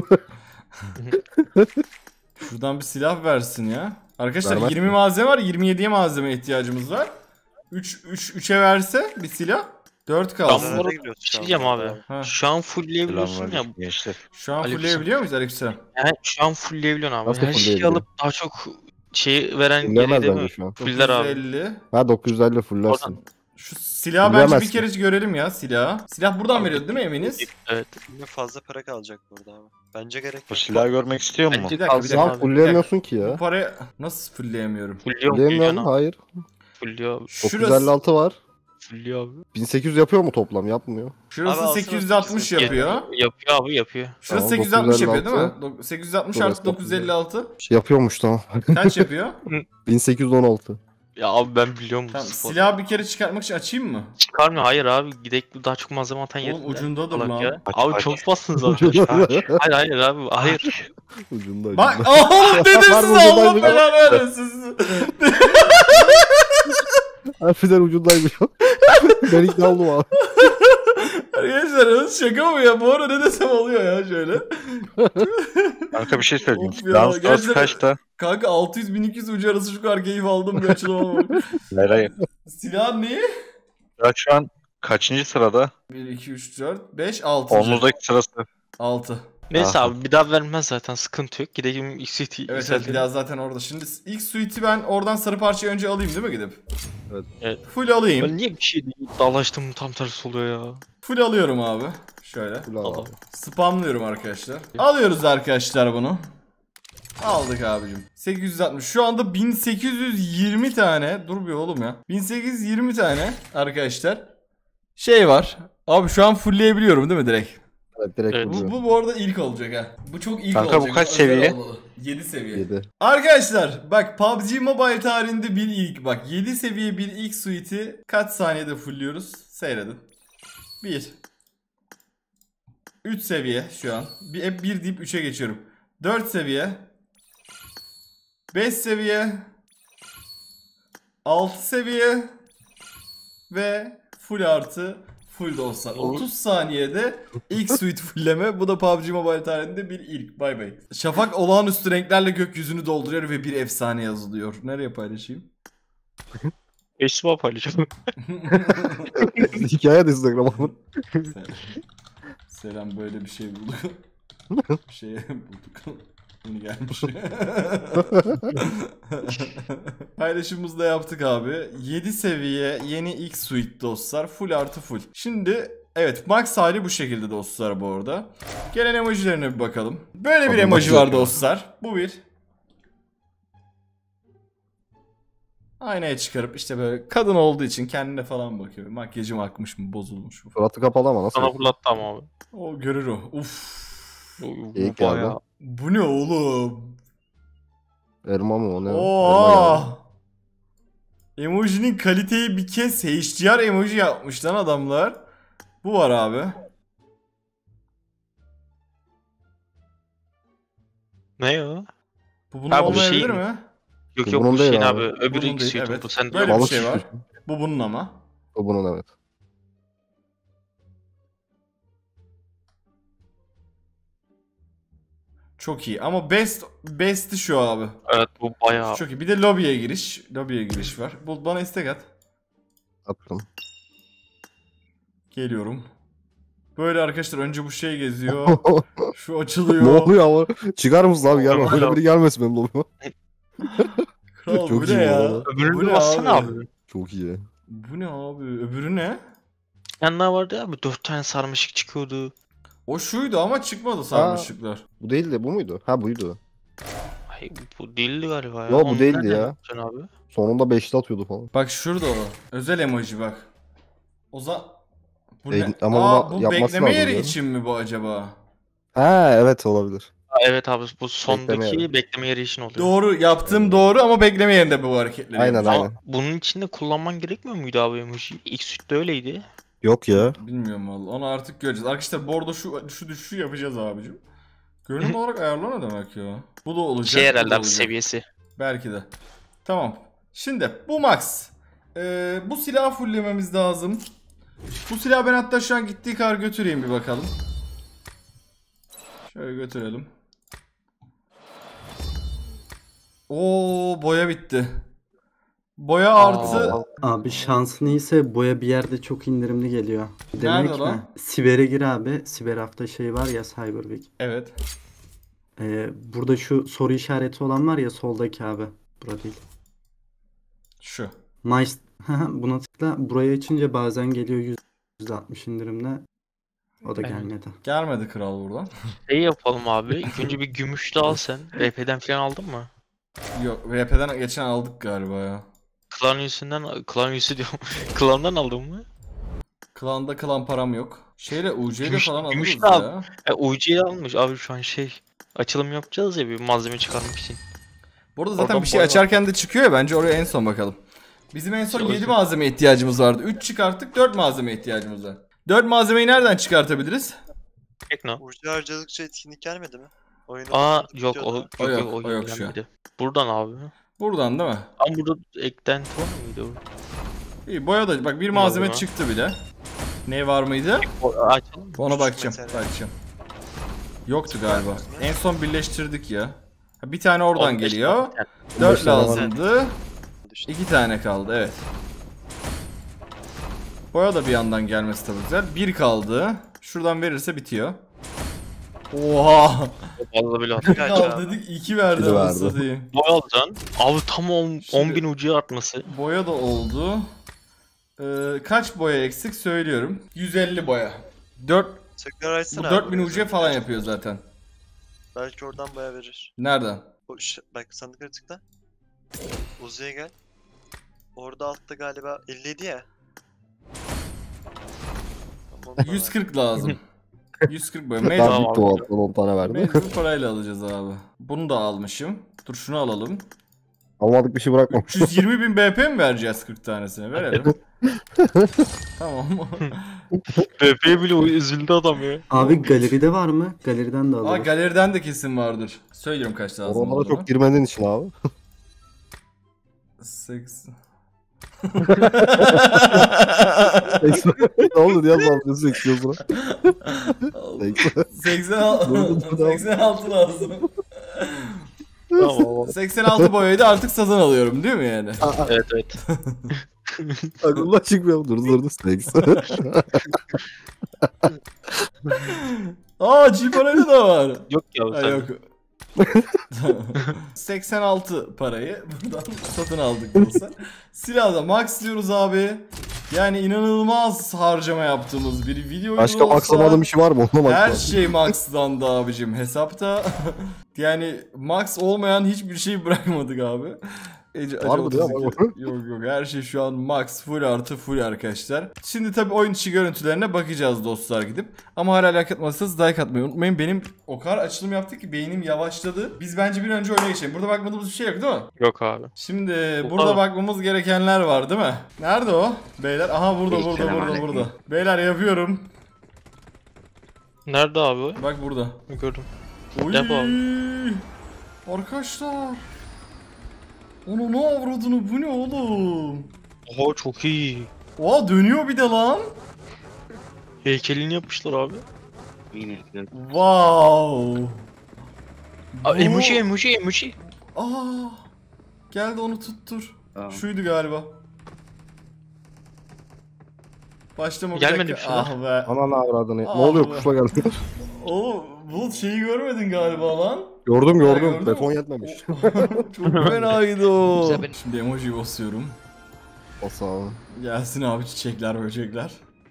Şuradan bir silah versin ya. Arkadaşlar Vermez 20 mi? malzeme var. 27'ye malzeme ihtiyacımız var. 3'e verse bir silah 4 Ben kalsın. bu arada gidiyoruz bir şu şey an. diyeceğim abi. Ha. Şu an fullleyebiliyorsun ya. Gençler. Şu an Aleyküm fullleyebiliyor muyuz Aleykümselam? Yani şu an fullleyebiliyorsun abi. Nasıl Her şeyi fullleyebiliyor? alıp daha çok şey veren Fullemez geri değil bence mi? şu an. Fuller abi. 950. Ha 950 fullersin. Şu silahı bence bir Fullemezsin. kere görelim ya silahı. Silah buradan veriyordu değil mi eminiz? Evet. Yine fazla para kalacak burada abi. Bence gerek Bu yok. silahı görmek istiyor mu? Bence Bir dakika bir kalsın dakika. abi. Fulleyemiyorsun ki Bu ya. parayı nasıl fullleyemiyorum? Fullliyor mu? Fulleyemiyorsun. Hayır. Fulliyor abi. Şurası, 956 var. Fulliyor abi. 1800 yapıyor mu toplam? Yapmıyor. şurası Abi, 860 alsana. yapıyor. Yapıyor abi yapıyor. Şurası Tamam, 860 yapıyor değil 956. mi? 860 Burası artı 956. Yapıyormuş tamam. Kaç yapıyor? 1816. Ya abi ben biliyorum bu Tamam, sporu. silahı bir kere çıkartmak için açayım mı? Çıkarmıyor hayır abi gidek daha çok malzeme atan Oğlum yerinde. ucundadır Salak lan. ya. Aç, Abi aç. çok bassın zaten. hayır hayır abi hayır. Ucunda Bak ucunda. oğlum dedim size Harbi Allah ucundaymış. belanı versin. Harbiden ucundaymış. Ben ikna oldum abi. Arkadaşlar şaka mı ya? Bu ara ne desem oluyor ya şöyle. Kanka bir şey söyleyeyim. Of ya, Dans Stars gerçekten- kaçta? Kanka 600-1200 ucu arası şu kadar keyif aldım bir açılama bak. Nereye? Silah ne? Ya şu an kaçıncı sırada? 1, 2, 3, 4, 5, 6. Omuzdaki sırası. 6. Neyse Aha. abi bir daha vermez zaten sıkıntı yok. Gidelim XCT Evet evet bir daha zaten orada. Şimdi ilk suite'i ben oradan sarı parçayı önce alayım değil mi gidip? Evet. Evet. Full alayım. Ben niye bir şey değil dalaştım tam tersi oluyor ya. Full alıyorum abi. Şöyle. Ulan abi. Spamlıyorum arkadaşlar. Alıyoruz arkadaşlar bunu. Aldık abicim. 860. Şu anda 1820 tane. Dur bir oğlum ya. 1820 tane arkadaşlar. Şey var. Abi şu an fullleyebiliyorum değil mi direkt? Evet, direkt Evet. vuruyor. Bu arada ilk olacak ha. Bu çok ilk Kanka bu olacak. kaç özel seviye? olmalı. 7 seviye. 7. Arkadaşlar bak PUBG Mobile tarihinde bir ilk. Bak 7 seviye bir ilk suite'i kaç saniyede fullliyoruz? Seyredin. 1 3 seviye şu an. Hep 1 deyip 3'e geçiyorum. 4 seviye 5 seviye 6 seviye ve full artı full dostlar. 30 saniyede ilk suite fullleme. Bu da PUBG Mobile tarihinde bir ilk. Bay bay. Şafak olağanüstü renklerle gökyüzünü dolduruyor ve bir efsane yazılıyor. Nereye paylaşayım? Facebook'a paylaşalım. Hikaye de Instagram'a. Selam böyle bir şey bulduk. Bir şey bulduk. Yeni gelmiş. Paylaşımımızda yaptık abi. 7 seviye yeni ilk suite dostlar. Full artı full. Şimdi evet max hali bu şekilde dostlar bu arada. Gelen emojilerine bir bakalım. Böyle bir Tabii, emoji nasıl var yapıyor? dostlar. Bu bir. Aynaya çıkarıp işte böyle kadın olduğu için kendine falan bakıyor. Makyajım akmış mı bozulmuş mu? Suratı kapalı ama nasıl? Sana fırlattı ama abi. O görür o. Uf. İyi ki Bayağı. abi. Bu ne oğlum? Elma mı o ne? Elma Oo. geldi. Emojinin kaliteyi bir kez HDR emoji yapmış lan adamlar. Bu var abi. Ne o? Bu bunun Ha, bu olmayabilir şey- mi? Yok Bu yok bunun bu değil şeyin abi. abi. Öbürü Bunun ikisi değil, yok. evet. Bu sen Böyle bir Balık şey var. şişmiş. Bu bunun ama. O bunun evet. Çok iyi ama best'i şu abi. Evet bu bayağı. Çok iyi. Bir de lobiye giriş. Lobiye giriş var. Bu bana istek at. Attım. Geliyorum. Böyle arkadaşlar önce bu şey geziyor. Şu açılıyor. Ne oluyor ama? Çıkar mısın abi gelme. Tamam. Böyle biri gelmesin benim lobime. Kral Çok bu iyi ne bu ya? arada. Öbürünü Bu bir ne bassana abi. Çok iyi. Bu ne abi? Öbürü ne? Yanlar vardı ya abi 4 tane sarmaşık çıkıyordu. O şuydu ama çıkmadı sarmaşıklar. Bu değil de bu muydu? Ha buydu. Ay bu değildi galiba ya. Yo, bu Onu değildi nereden ya. yapacaksın abi? Sonunda 5'li atıyordu falan. Bak şurada o. Özel emoji bak. Bu Değil, ne? ama Aa, bunu bu yapması bekleme lazım yeri ya. için mi bu acaba? Ha evet olabilir. Ha, evet abi bu sondaki yeri. bekleme yeri için oluyor. Doğru yaptığım doğru ama bekleme yerinde bu hareketleri Aynen yapmış. aynen. Bunun içinde kullanman gerekmiyor muydu abi emoji? İlk sütte öyleydi. Yok ya. Bilmiyorum vallahi. Onu artık göreceğiz. Arkadaşlar bu arada şu düşüşü yapacağız abicim. Görünüm olarak ayarla ne demek ya? Bu da olacak. Şey bu da herhalde abi olacak. seviyesi. Belki de. Tamam. Şimdi bu max. Bu silahı fulllememiz lazım. Bu silahı ben hatta şu an gittiği kadar götüreyim bir bakalım. Şöyle götürelim. Oo, boya bitti. Boya artı... Abi şansın iyiyse boya bir yerde çok indirimli geliyor. Demek Nerede lan? Siber'e gir abi. Siber hafta şey var ya, Cyber Week. Evet. Burada şu soru işareti olan var ya soldaki abi. Bura değil. Şu. Nice. Buna tıkla. Burayı açınca bazen geliyor %60 indirimle. O da gelmedi. Gelmedi kral buradan. Şey yapalım abi. İlk önce bir gümüşlü al sen. RP'den falan aldın mı? Yok, VP'den geçen aldık galiba ya. Klan üyesi diyorum. Klandan aldın mı? Klanda klan param yok. Şeyle UC'yle Gümüş- falan alırız gümüşlü ya. al. UC'yi almış abi şu an şey. Açılım yapacağız ya bir malzeme çıkarmak için. Burada zaten Oradan bir şey boya- açarken de çıkıyor ya, bence oraya en son bakalım. Bizim en son Şey 7 malzeme ihtiyacımız vardı. 3 çıkarttık, 4 malzeme ihtiyacımız var. 4 malzemeyi nereden çıkartabiliriz? Tekno. Ucu harcadıkça etkinlik gelmedi mi? Oyunu Aa kapatıp yok bitiyordu. o yok o yok şu an. ilgilenmedi. Buradan abi. Buradan değil mi? Ama burada eklenti var mıydı o? İyi, boya da bak bir malzeme Malzeme. çıktı bile. Ne var mıydı? Açalım mı? Ona bakacağım. Mesela. Bakacağım. Yoktu galiba. En son birleştirdik ya. Ha, bir tane oradan 15 geliyor. tane. 4 tane var. lazımdı. Düştü. 2 tane kaldı, evet. Boya da bir yandan gelmesi tabii güzel. 1 kaldı. Şuradan verirse bitiyor. Oha! Fazla bile Bir Kaç kaldı abi? dedik, 2 verdi İki verdi. anasını satayım. boy alacaksın. Abi tam 10.000 ucu artması. Boya da oldu. Kaç boya eksik söylüyorum. 150 boya. 4 Tekrar bu açsana 4000 abi. UC falan yapıyor zaten. Belki oradan baya verir. Nereden? Bak sandıklara tıkla. Uzi'ye gel. Orada altta galiba 57 ya. Tamam, ondan ver. 140 lazım. 140 boya. Ben Mecbur, Tamam. bir tuvattan 10 tane verdim. mecbur parayla alacağız abi. Bunu da almışım. Dur şunu alalım. Almadık bir şey bırakmamış. 320.000 BP mi vereceğiz 40 tanesine? Verelim. Tamam. BP'ye bile üzüldü adam ya. Abi galeride var mı? Galeriden de Aa, alırız. galeriden de kesin vardır. Söylüyorum kaç lazım Oralara olduğunu. çok girmediğin için abi. 80. Ne oldu diye anlamadın 80 sonra. 86 lazım. Tamam. 86 boyayı da artık satın alıyorum değil mi yani? Evet evet. Aklımdan çıkmıyor. Dur 80. Aa, G parayla da var. Yok ya Ha, sen. yok. 86 parayı buradan satın aldık dostlar. Silahda max diyoruz abi. Yani inanılmaz harcama yaptığımız bir video Başka olsa maksamadığım bir şey var mı? Ona bak. her şey max'dan da abicim hesapta. Yani max olmayan hiçbir şey bırakmadık abi. Var mı diyor ama. Yok her şey şu an max full artı full arkadaşlar. Şimdi tabi oyun içi görüntülerine bakacağız dostlar gidip. Ama hala like atmadıysanız like atmayı unutmayın. Benim o kadar açılım yaptı ki beynim yavaşladı. Biz bence bir önce oyuna geçelim. Burada bakmadığımız bir şey yok değil mi? Yok abi. Şimdi Bu burada kadar. bakmamız gerekenler var değil mi? Nerede o? Beyler aha burada. Beyler yapıyorum. Nerede abi o? Bak burada. Gördüm. Oy. Yap Arkadaşlar. Onu ne avradını, bu ne oğlum? Oha çok iyi. Oha, dönüyor bir de lan. Heykelini yapmışlar abi. Wow. Aa, Bu- emoji. Aa. Gel de onu tuttur. Şuydu galiba. Başlama bir Gelmedi dakika. bir şey lan. Ah be. Ananı avradını. Ne Ah oluyor be. kuşla geldi. Oğlum Bulut şeyi görmedin galiba lan. gördüm. gördün mü? Beton yetmemiş. Çok fenaydı o. Şimdi emoji basıyorum. Bas abi. Gelsin abi çiçekler böcekler.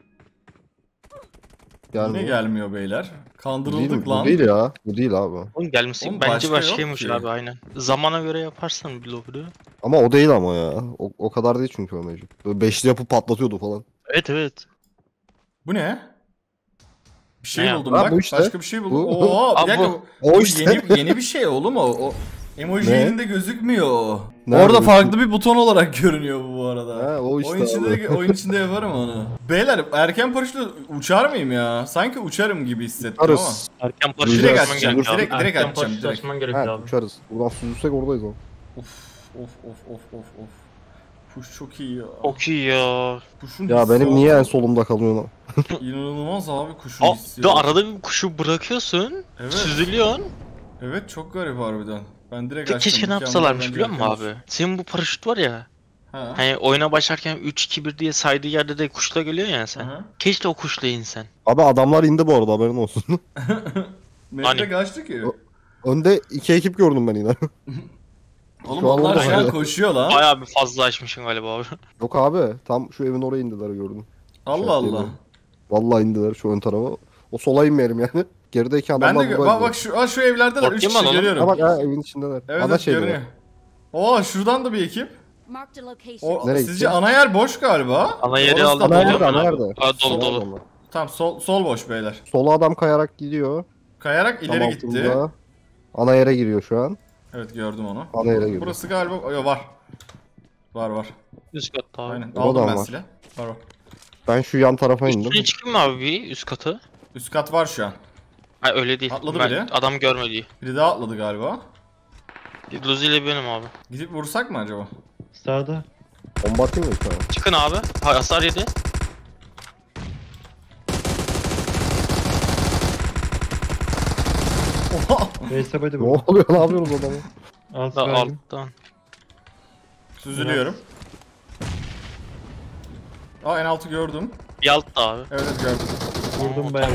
Yine Gelmiyor. gelmiyor beyler. Bu Kandırıldık değil, lan. bu değil ya. Bu değil abi. Onun gelmesi Oğlum bence başka başkaymış yok ki. abi aynen. Zamana göre yaparsan bir lobby. Ama o değil ama ya. O kadar değil çünkü o mevcut. Böyle beşli yapıp patlatıyordu falan. Evet. Bu ne? Bir şey Ne buldum ya? bak. Bu işte. Başka bir şey buldum. Bu. Oo, bir Abi dakika. bu. O Bu işte. yeni bir şey oğlum o. Emoji Ne? elinde gözükmüyor. Nerede Orada bu? farklı bir buton olarak görünüyor bu arada. He o işte. Oyun içinde yaparım onu. Beyler erken paraşütle uçar mıyım ya? Sanki uçarım gibi hissettim Uçarız. Erken ama. Direkt Direkt açacağım, açacağım. dur. Direkt Erken açacağım. paraşüt Direkt. açman He gerekiyor abi. uçarız. Buradan süzülsek oradayız o. Of. Push çok iyi ya. Çok iyi ya. Push'un Ya hissi benim niye var. en solumda kalıyor lan? İnanılmaz abi kuşun Aa, hissi. bir arada bir kuşu bırakıyorsun. Evet. Süzülüyorsun. Evet çok garip harbiden. Ben direkt Bir de açtım. keşke ne mükemmel yapsalarmış bence biliyor musun arkadaş. abi? Senin bu paraşüt var ya. Ha. Hani oyuna başlarken 3-2-1 diye saydığı yerde de kuşla geliyor ya sen. Aha. Keşke o kuşla insen. Abi adamlar indi bu arada haberin olsun. Map'te Hani? kaçtı ki. Önde 2 ekip gördüm ben yine. Oğlum Şu an onlar orada şu an hala. koşuyor lan. Bayağı bir fazla açmışsın galiba abi. Yok abi tam şu evin oraya indiler gördüm. Allah Allah. İşaretleyelim. Vallahi indiler şu ön tarafa. O sola inmeyelim yani. Gerideki Ben adamlar de buradaydı. bak şu evlerdeler 3 Bakayım kişi ben ona. görüyorum. Ha bak ha evin içindeler. Evet Ana evet şeyde. görünüyor. Oo şuradan da bir ekip. Marked a location. O, Nereye sizce gitti? ana yer boş galiba. Ana yeri Orası da aldım. Ana dolu. nerede? Ana nerede? Aa, dolu Sola dolu. adamlar. Tamam sol boş beyler. Sola adam kayarak gidiyor. Kayarak Tam ileri gitti. altında. Ana yere giriyor şu an. Evet gördüm onu. Ana yere giriyor. Burası galiba yo, var. Var. Üst katta abi. Aynen. O Aldım da ben var. silah. Var. Ben şu yan tarafa indim. Üstüne çıkayım mı abi bir üst katı? Üst kat var şu an. Hayır öyle değil. Atladı Ben biri. adam görmedi. Biri daha atladı galiba. Luzi ile benim abi. Gidip vursak mı acaba? Sağda. Bomba atayım mı sana? Çıkın abi. Hasar yedi. Oha! Neyse hadi Ne bu. oluyor? Ne yapıyoruz adamı? Alt Da verdim. alttan. Süzülüyorum. Aa en altı gördüm. Bir altta abi. Evet gördüm. Vurdum bayağı.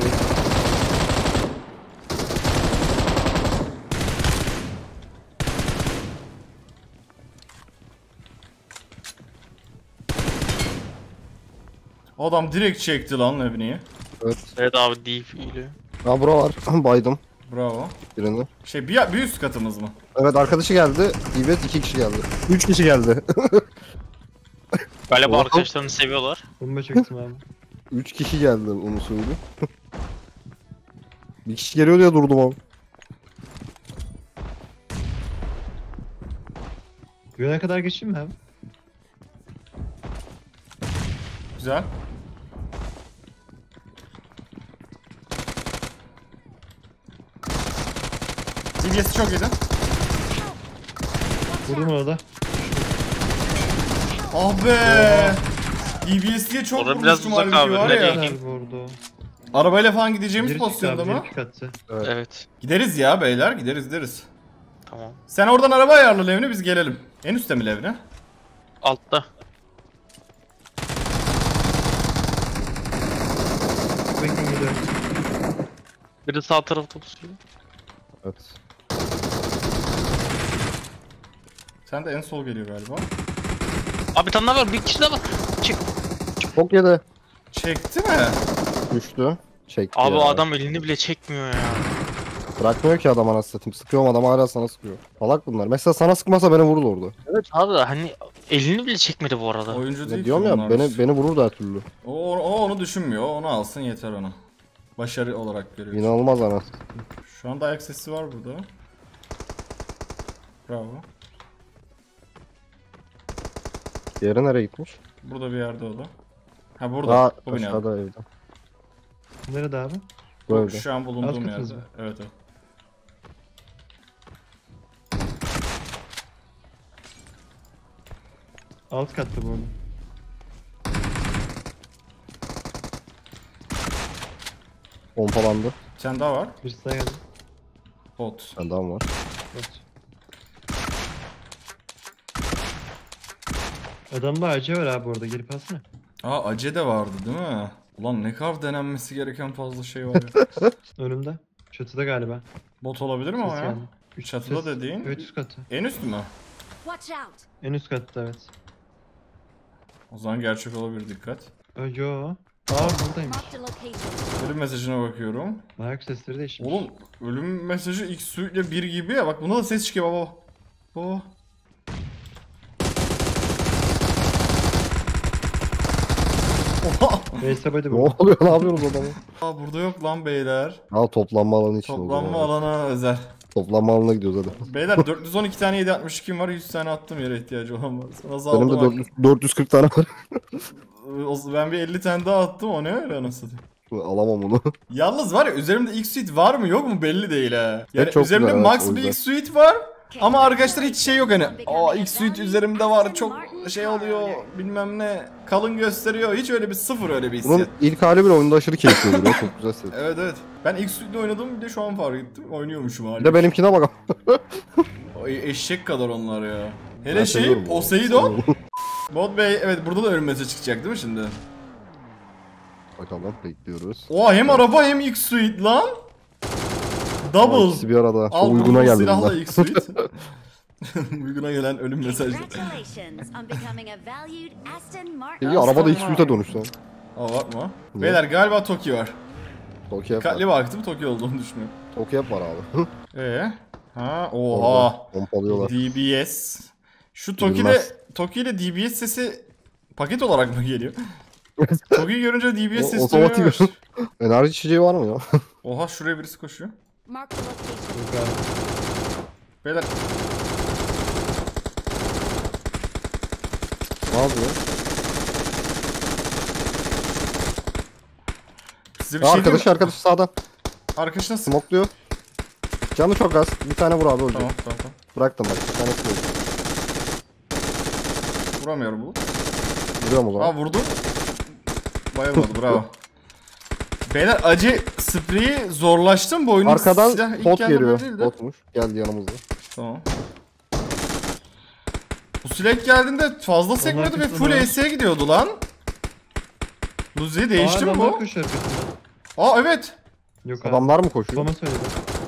Adam direkt çekti lan Lebni'yi. Evet abi deep ile. Ha bura var. Baydım Bravo. birini. Bir üst katımız mı? Evet arkadaşı geldi. Evet 2 kişi geldi. 3 kişi geldi. Galiba Oha. arkadaşlarını seviyorlar. Bomba çektim abi. 3 kişi geldi onu söyleyeyim. Bir kişi geliyor diye durdum abi. Güvene kadar geçeyim mi abi? Güzel. DBS'i çok iyiydi. Vurdum orada. Ah be! DBS diye çok Orada biraz vurmuştum uzak halbuki abi, var nereye ya. gideyim? Güzel vurdu. Arabayla falan gideceğimiz Geri çıktı pozisyonda abi, mı? geri pik attı. Evet. Gideriz ya beyler gideriz. Tamam. Sen oradan araba ayarla Levni biz gelelim. En üstte mi Levni? Altta. Bekle geliyor. Biri sağ tarafta pusuyor. Evet. Sen de en sol geliyor galiba. Abi bir tane daha var. Bir kişi daha var. Çık. Çok yedi. Çekti mi? Düştü. Çekti Abi ya. adam elini bile çekmiyor ya. Bırakmıyor ki adam anasını satayım. Sıkıyorum adam hala sana sıkıyor. Salak bunlar. Mesela sana sıkmasa beni vurur orada. Evet abi hani elini bile çekmedi bu arada. Oyuncu değil Ne ki diyorum ya bunlar. beni vurur da her türlü. O onu düşünmüyor. Onu alsın yeter ona. Başarı olarak görüyor. İnanılmaz ana. Şu anda ayak sesi var burada. Bravo. Diğeri nereye gitmiş? Burada bir yerde o da. Ha burada. Daha Bu binada. aşağıda evde. Nerede abi? Bu evde. Şu an bulunduğum Alt yerde. katınız mı? Evet. Alt katta bu arada. Pompalandı. Bir tane daha var. Birisi daha geldi. Bot. Ben daha var. Evet. Adamda AC var abi orada, gelip alsana. Aa Ace de vardı değil mi? Ulan ne kadar denenmesi gereken fazla şey var ya. Önümde. Çatıda galiba. Bot olabilir mi o Ses ya? geldi. Çatıda Ses- dediğin. Evet, üst katı. En üst mü? Watch out. En üst katta evet. O zaman gerçek olabilir dikkat. Yo. Buradaymış. Marked a location. Ölüm mesajına bakıyorum. Ayak sesleri değişmiş. Oğlum ölüm mesajı X suite'le 1 gibi ya. Bak bunda da ses çıkıyor baba. Baba. Oha. Neyse hadi Ne bu. oluyor? Ne yapıyoruz adamı? Aa, burada yok lan beyler. Ha toplanma alanı için. Toplanma o zaman. alana özel. Toplanma alanına gidiyoruz hadi. Beyler 412 tane 762 var 100 tane attım yere ihtiyacı olan var. Sana Benim de aldım. 440 tane var. Ben bir 50 tane daha attım o ne öyle anasını satayım. Alamam onu. Yalnız var ya üzerimde X suite var mı yok mu belli değil ha. Yani çok üzerimde güzel, evet, max o bir yüzden. X suite var ama arkadaşlar hiç şey yok hani. Aa X suite üzerimde var çok şey oluyor bilmem ne kalın gösteriyor. Hiç öyle bir sıfır öyle bir Bunun hissiyat. ilk hali bile oyunda aşırı keyifli oluyor. Çok güzel ses. Evet evet. Ben ilk suite'de oynadım bir de şu an fark ettim. Oynuyormuşum Bir hala. de benimkine bak. Eşek kadar onlar ya. Hele Ben şey seviyorum bunu. Poseidon. Bot Bey evet burada da ölmesi çıkacak değil mi şimdi? Bakalım bekliyoruz. Oha hem araba hem ilk suite lan. Ama Double. İkisi bir arada. Çok Al uyguna bu geldi silahla bunlar. ilk suite. Uyguna gelen ölüm mesajı. Congratulations on becoming a valued Aston Martin. İyi araba da ilk suite'e dönüştü. Aa var mı? Ne? Beyler galiba Toki var. Tokyo var. Dikkatli baktım Toki olduğunu düşünüyorum. Tokyo var abi. Ha Orada oha. pompalıyorlar. DBS. Şu Bilmez. Toki ile DBS sesi paket olarak mı geliyor? Toki görünce DBS sesi Otomatik. duyuyor. Enerji içeceği var mı ya? Oha şuraya birisi koşuyor. Mark the location. Beyler Ne yapıyor? size bir şey diyeyim mi? Arkadaş sağdan. Arkadaşına sık. Smokluyor. Canı çok az. Bir tane vur abi ölecek. Tamam. Bıraktım bak. Bir tane sıkıyor. Vuramıyorum bu. Vuruyorum o zaman. Aa vurdum. Bayılmadı bravo. Beyler acı spreyi zorlaştım bu oyunun Arkadan silah ilk bot geldiğinde geliyor. böyle değildi. Botmuş. Geldi yanımızda. Tamam. Bu silah ilk geldiğinde fazla sekmiyordu ve full AS'ye gidiyordu lan. Luzi değişti mi bu? Aa evet. Yok abi. Adamlar mı koşuyor? Bana söyledi.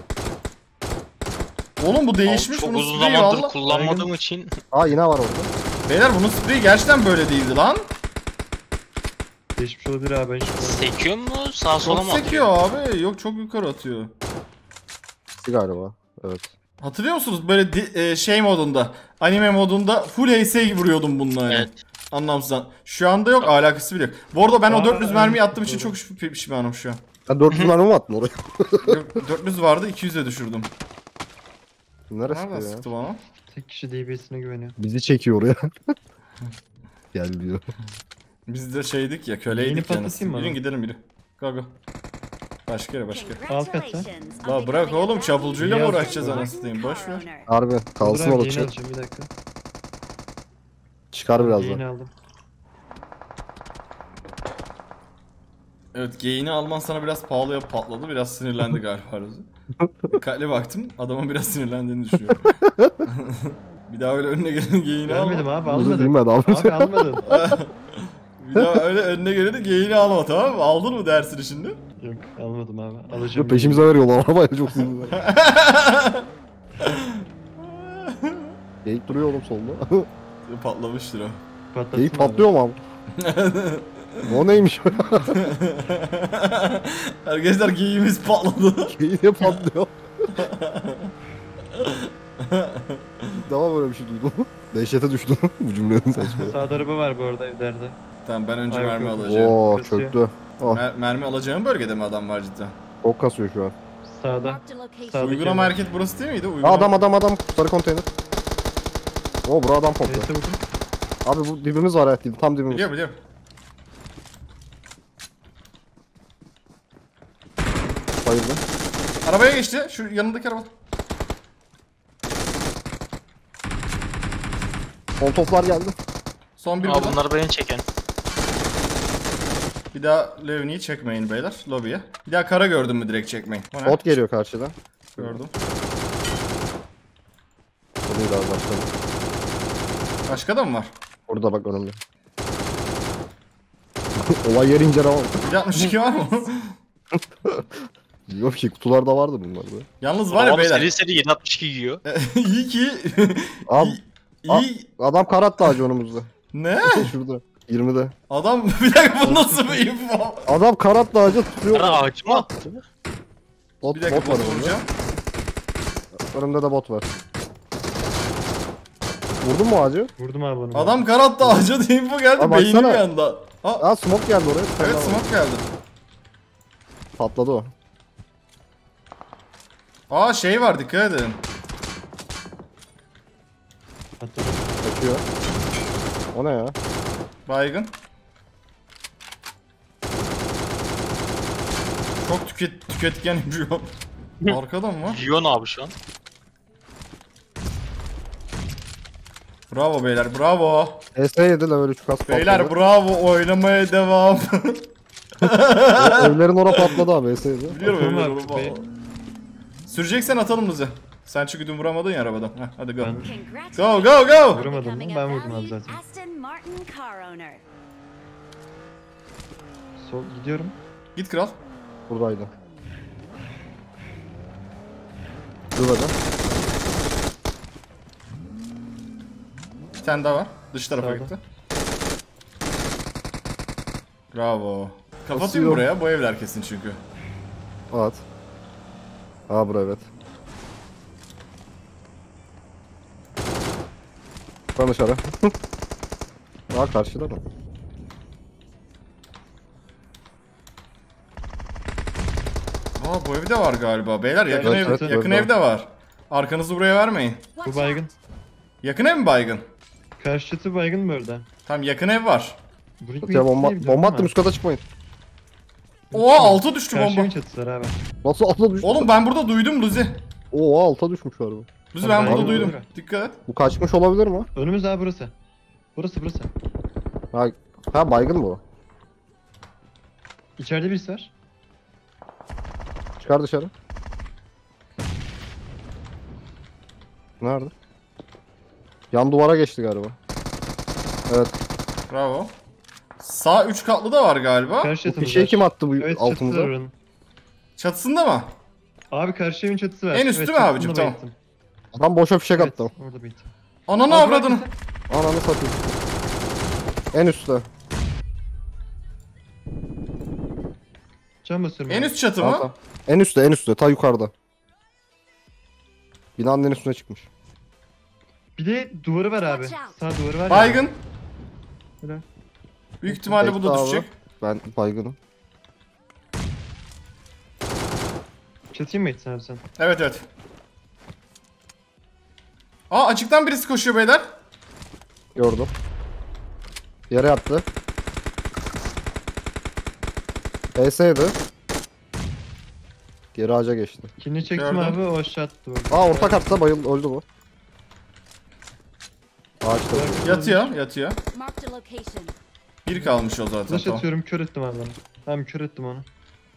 Oğlum bu değişmiş Çok bunun uzun spreyi zamandır valla. kullanmadığım için Aa yine var orada. Beyler bunun spreyi gerçekten böyle değildi lan. Geçmiş olabilir abi. Ben hiç sekiyor mu sağa sola Çok mı sekiyor atıyor? abi. Yok çok yukarı atıyor. Galiba. Evet. Hatırlıyor musunuz böyle şey modunda, anime modunda full HS vuruyordum bununla hani. Evet. Anlamsızdan. Şu anda yok alakası bile yok. Bu arada ben o Aa, 400 mermiyi evet, attığım için doğru. çok pişmanım şu an. Sen 400 mermi mi attın oraya? Yok, 400 vardı 200'e düşürdüm. Neresi Nereden ya? sıktı bana? tek kişi DB'sine güveniyor. Bizi çekiyor oraya. Gel diyor. Biz de şeydik ya köleydik Yeni yani. patlatayım mı Yürüyün abi? gidelim yürü. Go go. Başka yere başka. Alt katta. Congratulations on La bırak becoming a oğlum çapulcuyla mı Niye uğraşacağız aldın? anasını diyeyim boş ver. owner. Harbi kalsın Dur orada abi, yeni çek. alacağım bir dakika. Çıkar birazdan. Yeni aldım. Evet geyini alman sana biraz pahalıya patladı. Biraz sinirlendi galiba Rozi. Dikkatli baktım. Adamın biraz sinirlendiğini düşünüyorum. Bir daha öyle önüne gelen geyini alma. Vermedim abi Bunu almadım. bilmedi abi. Abi almadın. Bir daha öyle önüne geleni geyini alma tamam mı? Aldın mı dersini şimdi? Yok almadım abi. Alacağım. Peşimize veriyorlar arabayla çok sinirli. Geyik duruyor oğlum solda. Patlamıştır o. Patlatsın Geyik abi. patlıyor mu abi? O neymiş? Arkadaşlar geyiğimiz patladı. Geyik ne patlıyor? Daha böyle bir şey duydum. Dehşete düştüm bu cümlenin saçma. Sağda araba var bu arada evlerde. Tamam ben önce Ay, mermi yok. alacağım. Oo Kasıyor. çöktü. Oh, Mermi alacağım bölgede mi adam var cidden? çok kasıyor şu an. Sağda. Marked a location. Sağdaki Uygulama ev. market burası değil miydi? Aa, Uygulama... adam sarı konteyner. Oo bura adam pompa. Neyse vurdum. Abi bu dibimiz var ya tam dibimiz. Biliyorum. Bayıldı. Arabaya geçti. Şu yanındaki araba. Molotoflar geldi. Son bir Aa burada. bunlar beni çeken. Bir daha Levni'yi çekmeyin beyler. Lobiye. Bir daha kara gördün mü direkt çekmeyin. O ne? Bot geliyor karşıdan. Gördüm. Burayı da başladı. Başka da mı var? Burada bak önümde. Olay yeri inceleme. 162 var mı? Yok ki kutularda vardı bunlar da. Yalnız var ya Adam beyler. seri seri 762 giyiyor. İyi ki. Abi iyi. adam karat ağacı önümüzde. Ne? Şurada. 20'de. Adam bir dakika bu nasıl bir info? Adam karat ağacı tutuyor. Ara ağaç mı attı? Bot, Bir dakika bot var bot önümde. vuracağım. Önümde de bot var. Vurdun mu ağacı? Vurdum abi onu. Adam karatta ağaca diye info geldi. Aa, Beynim baksana. yandı. Aa, Aa smoke geldi oraya. Bir tane evet daha var. smoke geldi. Patladı o. Aa şey var dikkat edin. Patladı. Kaçıyor. O ne ya? Baygın. Çok tüketkenim şu an. Arkadan mı? Yiyor abi şu an. Bravo beyler, bravo. ES7 level 3 kas patladı. Beyler bravo, oynamaya devam. Evlerin ora patladı abi ES7. Biliyorum Atalım evleri abi, oğlum. kupayı. Süreceksen atalım bizi. Sen çünkü dün vuramadın ya arabadan. Heh, hadi go. Ben Go go go. vuramadım mı? Ben vurdum abi zaten. Aston Martin car owner. Sol gidiyorum. Git kral. Buradaydı. Duracağım. Bir tane daha var. Dış tarafa Sağda. gitti. Bravo. Kapatayım Basıyorum. buraya. Bu evler kesin çünkü. At. Aa bura evet. Ben dışarı. Aa karşıda mı? Aa bu evde var galiba. Beyler yakın Evet, ev, evet, yakın evet. evde var. Arkanızı buraya vermeyin. Bu baygın. Yakın ev mi baygın? Karşı çatı baygın mı orada? Tamam yakın ev var. Burayı Ya bomba attım üst kata çıkmayın. Oo alta düştü Karşı bomba. evin çatısı var abi. Nasıl alta düştü? Oğlum ben burada duydum Luzi. Oo alta düşmüş galiba. Luzi Tamam, ben burada baygın duydum. olur. Dikkat et. Bu kaçmış olabilir mi? Önümüz abi burası. Burası. Ha baygın bu. İçeride birisi var. Çıkar dışarı. Nerede? Yan duvara geçti galiba. Evet. Bravo. Sağ 3 katlı da var galiba. Karşı Bu çatımız fişeği var. kim attı bu Evet çatısı altımıza? var oranın. Çatısında mı? Abi karşı evin çatısı var. En üstü mü çatısında abicim? Tamam. bayılttım. Adam boşa fişek Evet, attı. orada bayılttım. Ananı Abi avradını. bırak Ananı satayım. En üstte. Can basıyorum En abi. üst çatı Tamam, mı? tamam. En üstte ta yukarıda. Binanın en üstüne çıkmış. Bir de duvarı var abi. Watch out. Sağ duvarı var ya. Baygın. Helal. Büyük ihtimalle bu Bekle da abi. düşecek. Ben baygınım. Çatıya mı gitsin abi sen? Evet evet. Aa açıktan birisi koşuyor beyler. Gördüm. Yere yattı. ES'ydi. Geri ağaca geçti. Kilini çektim Gördüm. abi o aşağı attı duvarı. Aa orta katta öldü bu. Ağaçta. Yatıyor. Marked a location. Bir kalmış o zaten. Flash Tamam. atıyorum kör ettim abi onu. Tamam kör ettim onu.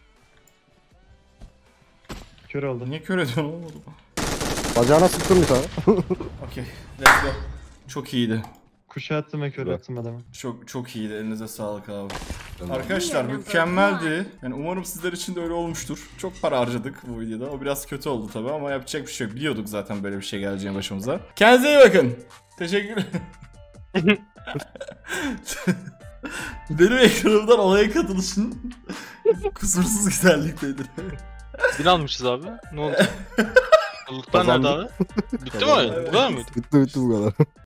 Kör oldu. Niye kör ediyorsun oğlum? Bacağına sıktım bir tane. Okey. Let's go. Çok iyiydi. Kuşa attım ve kör Güzel. ettim adamı. Çok iyiydi. Elinize sağlık abi. Arkadaşlar mükemmeldi. Yani umarım sizler için de öyle olmuştur. Çok para harcadık bu videoda. O biraz kötü oldu tabi ama yapacak bir şey yok. Biliyorduk zaten böyle bir şey geleceğini başımıza. Kendinize iyi bakın. Teşekkür Benim ekranımdan olaya katılışın kusursuz güzellikteydi. Bin almışız abi. Ne oldu? Lootlar nerede abi? Bitti mi oyun? Bu kadar mıydı? Bitti bu kadar.